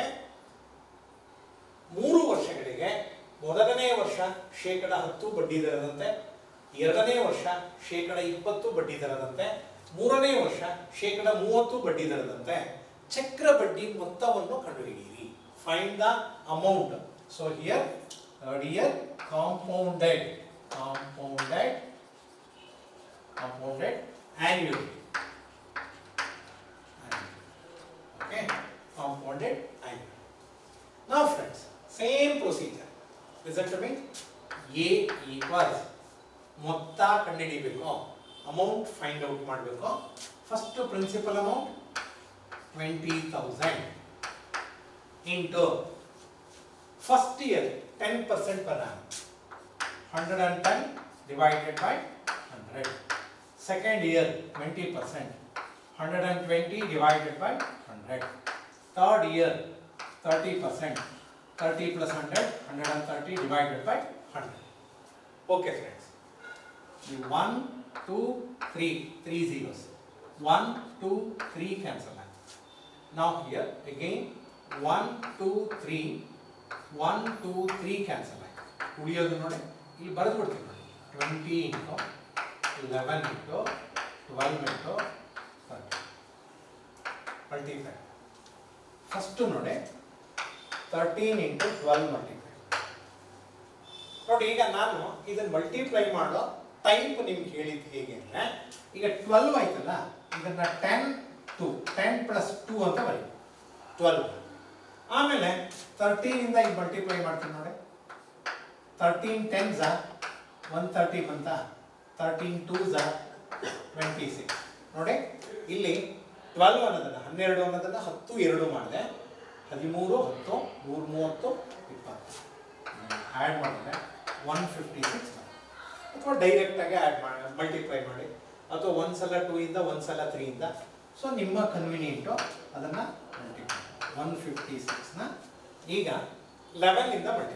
ಮೂರು ವರ್ಷಗಳಿಗೆ ಮೊದಲನೇ ವರ್ಷ ಶೇಕಡ ಹತ್ತು ಬಡ್ಡಿ ದರದಂತೆ, ಎರಡನೇ ವರ್ಷ ಶೇಕಡ ಇಪ್ಪತ್ತು ಬಡ್ಡಿ ದರದಂತೆ, ಮೂರನೇ ವರ್ಷ ಶೇಕಡ ಮೂವತ್ತು ಬಡ್ಡಿ ದರದಂತೆ ಚಕ್ರ ಬಡ್ಡಿ ಮೊತ್ತವನ್ನು ಕಂಡುಹಿಡಿಯಿರಿ. Find the amount. So here third year compounded compounded compounded annually. Okay, compounded annually. Now friends, same procedure. Listen to me. A equals ಮೊತ್ತ ಕಂಡುಹಿಡಿಯಬೇಕು, ಅಮೌಂಟ್ ಫೈಂಡ್ ಔಟ್ ಮಾಡಬೇಕು. First principal amount twenty thousand into first year ten percent per annum, hundred and ten divided by hundred. Second year twenty percent, one hundred twenty divided by one hundred. Third year thirty percent, thirty plus one hundred, one hundred thirty divided by one hundred. Okay friends, the one, two, three, three zeros. one, two, three cancel. Now here again one, two, three, one, two, three cancel. ಉಳಿಯೋದು ನೋಡಿ ಇಲ್ಲಿ ಬರೆದು ಬಿಡ್ತೀನಿ ನೋಡಿ. twenty into eleven into twelve into thirty. Multiply. First ನೋಡಿ thirteen into twelve multiply. ನೋಡಿ ಈಗ ನಾನು ಇದನ್ನ ಮಲ್ಟಿಪ್ಲೈ ಮಾಡೋ ಟೈಪ್ ನಿಮ್ಗೆ ಹೇಳಿದ್ದು ಹೇಗೆ ಅಂದ್ರೆ, ಈಗ ಟ್ವೆಲ್ವ್ ಆಯ್ತಲ್ಲ, ಇದನ್ನ ten two ten plus two ಅಂತ ಬರೀ ಟ್ವೆಲ್ವ್. ಆಮೇಲೆ ತರ್ಟೀನ್ ಇಂದ ಈಗ ಮಲ್ಟಿಪ್ಲೈ ಮಾಡ್ತೀನಿ ನೋಡಿ. ತರ್ಟೀನ್ ಟೆನ್ಸ್ ಒನ್ ತರ್ಟಿ ಬಂತ, ತರ್ಟೀನ್ ಟೂಸ್ ಟ್ವೆಂಟಿ ಸಿಕ್ಸ್. ನೋಡಿ ಇಲ್ಲಿ ಟ್ವೆಲ್ವ್ ಅನ್ನೋದನ್ನ ಹನ್ನೆರಡು ಅನ್ನೋದನ್ನ ಹತ್ತು ಎರಡು ಮಾಡಿದೆ, ಹದಿಮೂರು ಹತ್ತು ಮೂರು ಮೂವತ್ತು ಇಪ್ಪತ್ತು ಆ್ಯಡ್ ಮಾಡಿದ್ರೆ ಒನ್ ಫಿಫ್ಟಿ ಸಿಕ್ಸ್. ಅಥವಾ ಡೈರೆಕ್ಟಾಗಿ ಆ್ಯಡ್ ಮಾಡಿ ಮಲ್ಟಿಪ್ಲೈ ಮಾಡಿ, ಅಥವಾ ಒಂದ್ಸಲ ಟೂ ಇಂದ ಒಂದ್ಸಲ ತ್ರೀ ಇಂದ. ಸೊ ನಿಮ್ಮ ಕನ್ವಿನಿಯೆಂಟು ಅದನ್ನು ಮಲ್ಟಿಪ್ಲೈ ಒನ್ ಫಿಫ್ಟಿ ಸಿಕ್ಸ್ನ ಈಗ ಲೆವೆನ್ ಇಂದ ಮಲ್ಟಿಪ್ಲೈ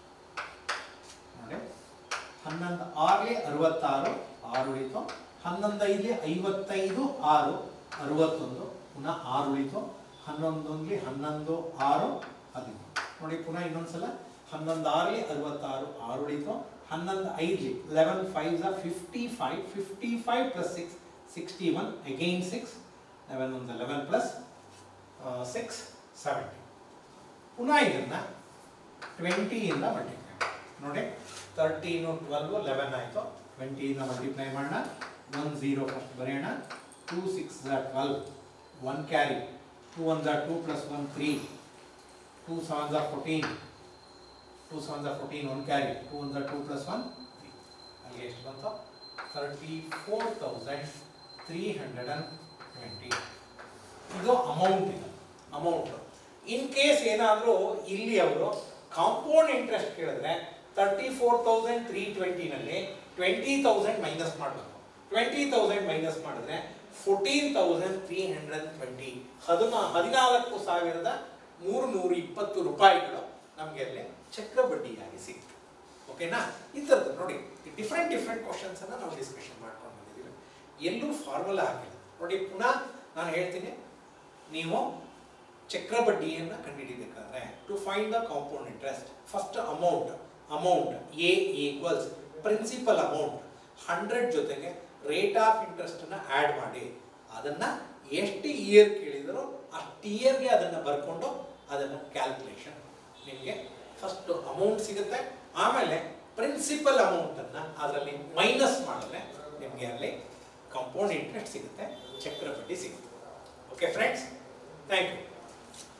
ನೋಡಿ. ಹನ್ನೊಂದು ಆರ್ಲಿ ಅರವತ್ತಾರು, ಆರು ಉಳಿತು. ಹನ್ನೊಂದು ಐದಲಿ ಐವತ್ತೈದು, ಆರು ಅರವತ್ತೊಂದು, ಪುನಃ ಆರು ಉಳಿತು. ಹನ್ನೊಂದೊಂದ್ಲಿ ಹನ್ನೊಂದು, ಆರು ಹದಿಮೂರು. ನೋಡಿ ಪುನಃ ಇನ್ನೊಂದ್ಸಲ ಹನ್ನೊಂದು ಆರ್ಲಿ ಅರವತ್ತಾರು, ಆರು ಉಳಿತು. ಹನ್ನೊಂದು ಐದ್ಲಿ eleven five fifty five, fifty five plus six sixty one, again six, eleven ಒಂದು ಲೆವೆನ್ ಪ್ಲಸ್ ಸಿಕ್ಸ್ ಸೆವೆಂಟಿ. ಪುನಃ ಇದನ್ನು ಟ್ವೆಂಟಿಯಿಂದ ಮಲ್ಟಿಪ್ಲೈ ನೋಡಿ. ತರ್ಟೀನು ಟ್ವೆಲ್ವ್ ಲೆವೆನ್ ಆಯಿತು, ಟ್ವೆಂಟಿಯಿಂದ ಮಲ್ಟಿಪ್ಲೈ ಮಾಡೋಣ. ಒನ್ ಝೀರೋ ಫಸ್ಟ್ ಬರೆಯೋಣ. Two six twelve, one carry, two one ಝಾ two plus one three, two seven ಝಾ ಫೋರ್ಟೀನ್, ಟೂ ಸೆವೆನ್ ಝಾ fourteen, one carry, two one ಝಾ ಟೂ ಪ್ಲಸ್ ಒನ್ ತ್ರೀ. ಅಲ್ಲಿ ಎಷ್ಟು ಬಂತು? Thirty four thousand three hundred and twenty. ಇದು amount. ಇದು amount. In case ಏನಾದರೂ ಇಲ್ಲಿ ಅವರು ಕಾಂಪೌಂಡ್ ಇಂಟ್ರೆಸ್ಟ್ ಕೇಳಿದ್ರೆ ತರ್ಟಿ ಫೋರ್ ತೌಸಂಡ್ ತ್ರೀ ಟ್ವೆಂಟಿನಲ್ಲಿ ಟ್ವೆಂಟಿ ತೌಸಂಡ್ ಮೈನಸ್ ಮಾಡಬೇಕು. ಟ್ವೆಂಟಿ ತೌಸಂಡ್ ಮೈನಸ್ ಮಾಡಿದ್ರೆ fourteen thousand three hundred twenty, ಹದಿನಾ ಹದಿನಾಲ್ಕು ಸಾವಿರದ ಮೂರು ನೂರ ಇಪ್ಪತ್ತು ರೂಪಾಯಿಗಳು ನಮಗೆ ಅಲ್ಲಿ ಚಕ್ರ ಬಡ್ಡಿಯಾಗಿ ಸಿಗುತ್ತೆ. ಓಕೆನಾ? ಈ ಥರದ್ದು ನೋಡಿ, ಡಿಫ್ರೆಂಟ್ ಡಿಫ್ರೆಂಟ್ ಕ್ವಶನ್ಸ್ ಅನ್ನ ನಾವು ಡಿಸ್ಕಷನ್ ಮಾಡ್ಕೊಂಡು ಬಂದಿದ್ದೀವಿ. ಎಲ್ಲೂ ಫಾರ್ಮುಲಾ ಹಾಕಿಲ್ಲ ನೋಡಿ. ಪುನಃ ನಾನು ಹೇಳ್ತೀನಿ, ನೀವು ಚಕ್ರ ಬಡ್ಡಿಯನ್ನು ಕಂಡುಹಿಡಿಯಬೇಕಾದ್ರೆ to find the compound interest, first amount amount A equals principal amount hundred ಜೊತೆಗೆ ರೇಟ್ ಆಫ್ ಇಂಟ್ರೆಸ್ಟ್ ಅನ್ನ ಆ್ಯಡ್ ಮಾಡಿ, ಅದನ್ನ ಎಷ್ಟು ಇಯರ್ ಕೇಳಿದರೋ ಅಷ್ಟು ಇಯರ್ಗೆ ಅದನ್ನು ಬರ್ಕೊಂಡು ಅದನ್ನು ಕ್ಯಾಲ್ಕುಲೇಷನ್ ನಿಮಗೆ ಫಸ್ಟ್ ಅಮೌಂಟ್ ಸಿಗುತ್ತೆ. ಆಮೇಲೆ ಪ್ರಿನ್ಸಿಪಲ್ ಅಮೌಂಟನ್ನು ಅದರಲ್ಲಿ ಮೈನಸ್ ಮಾಡಿದ್ರೆ ನಿಮಗೆ ಅಲ್ಲಿ ಕಾಂಪೌಂಡ್ ಇಂಟ್ರೆಸ್ಟ್ ಸಿಗುತ್ತೆ, ಚಕ್ರ ಬಡ್ಡಿ ಸಿಗುತ್ತೆ. Okay friends, thank you.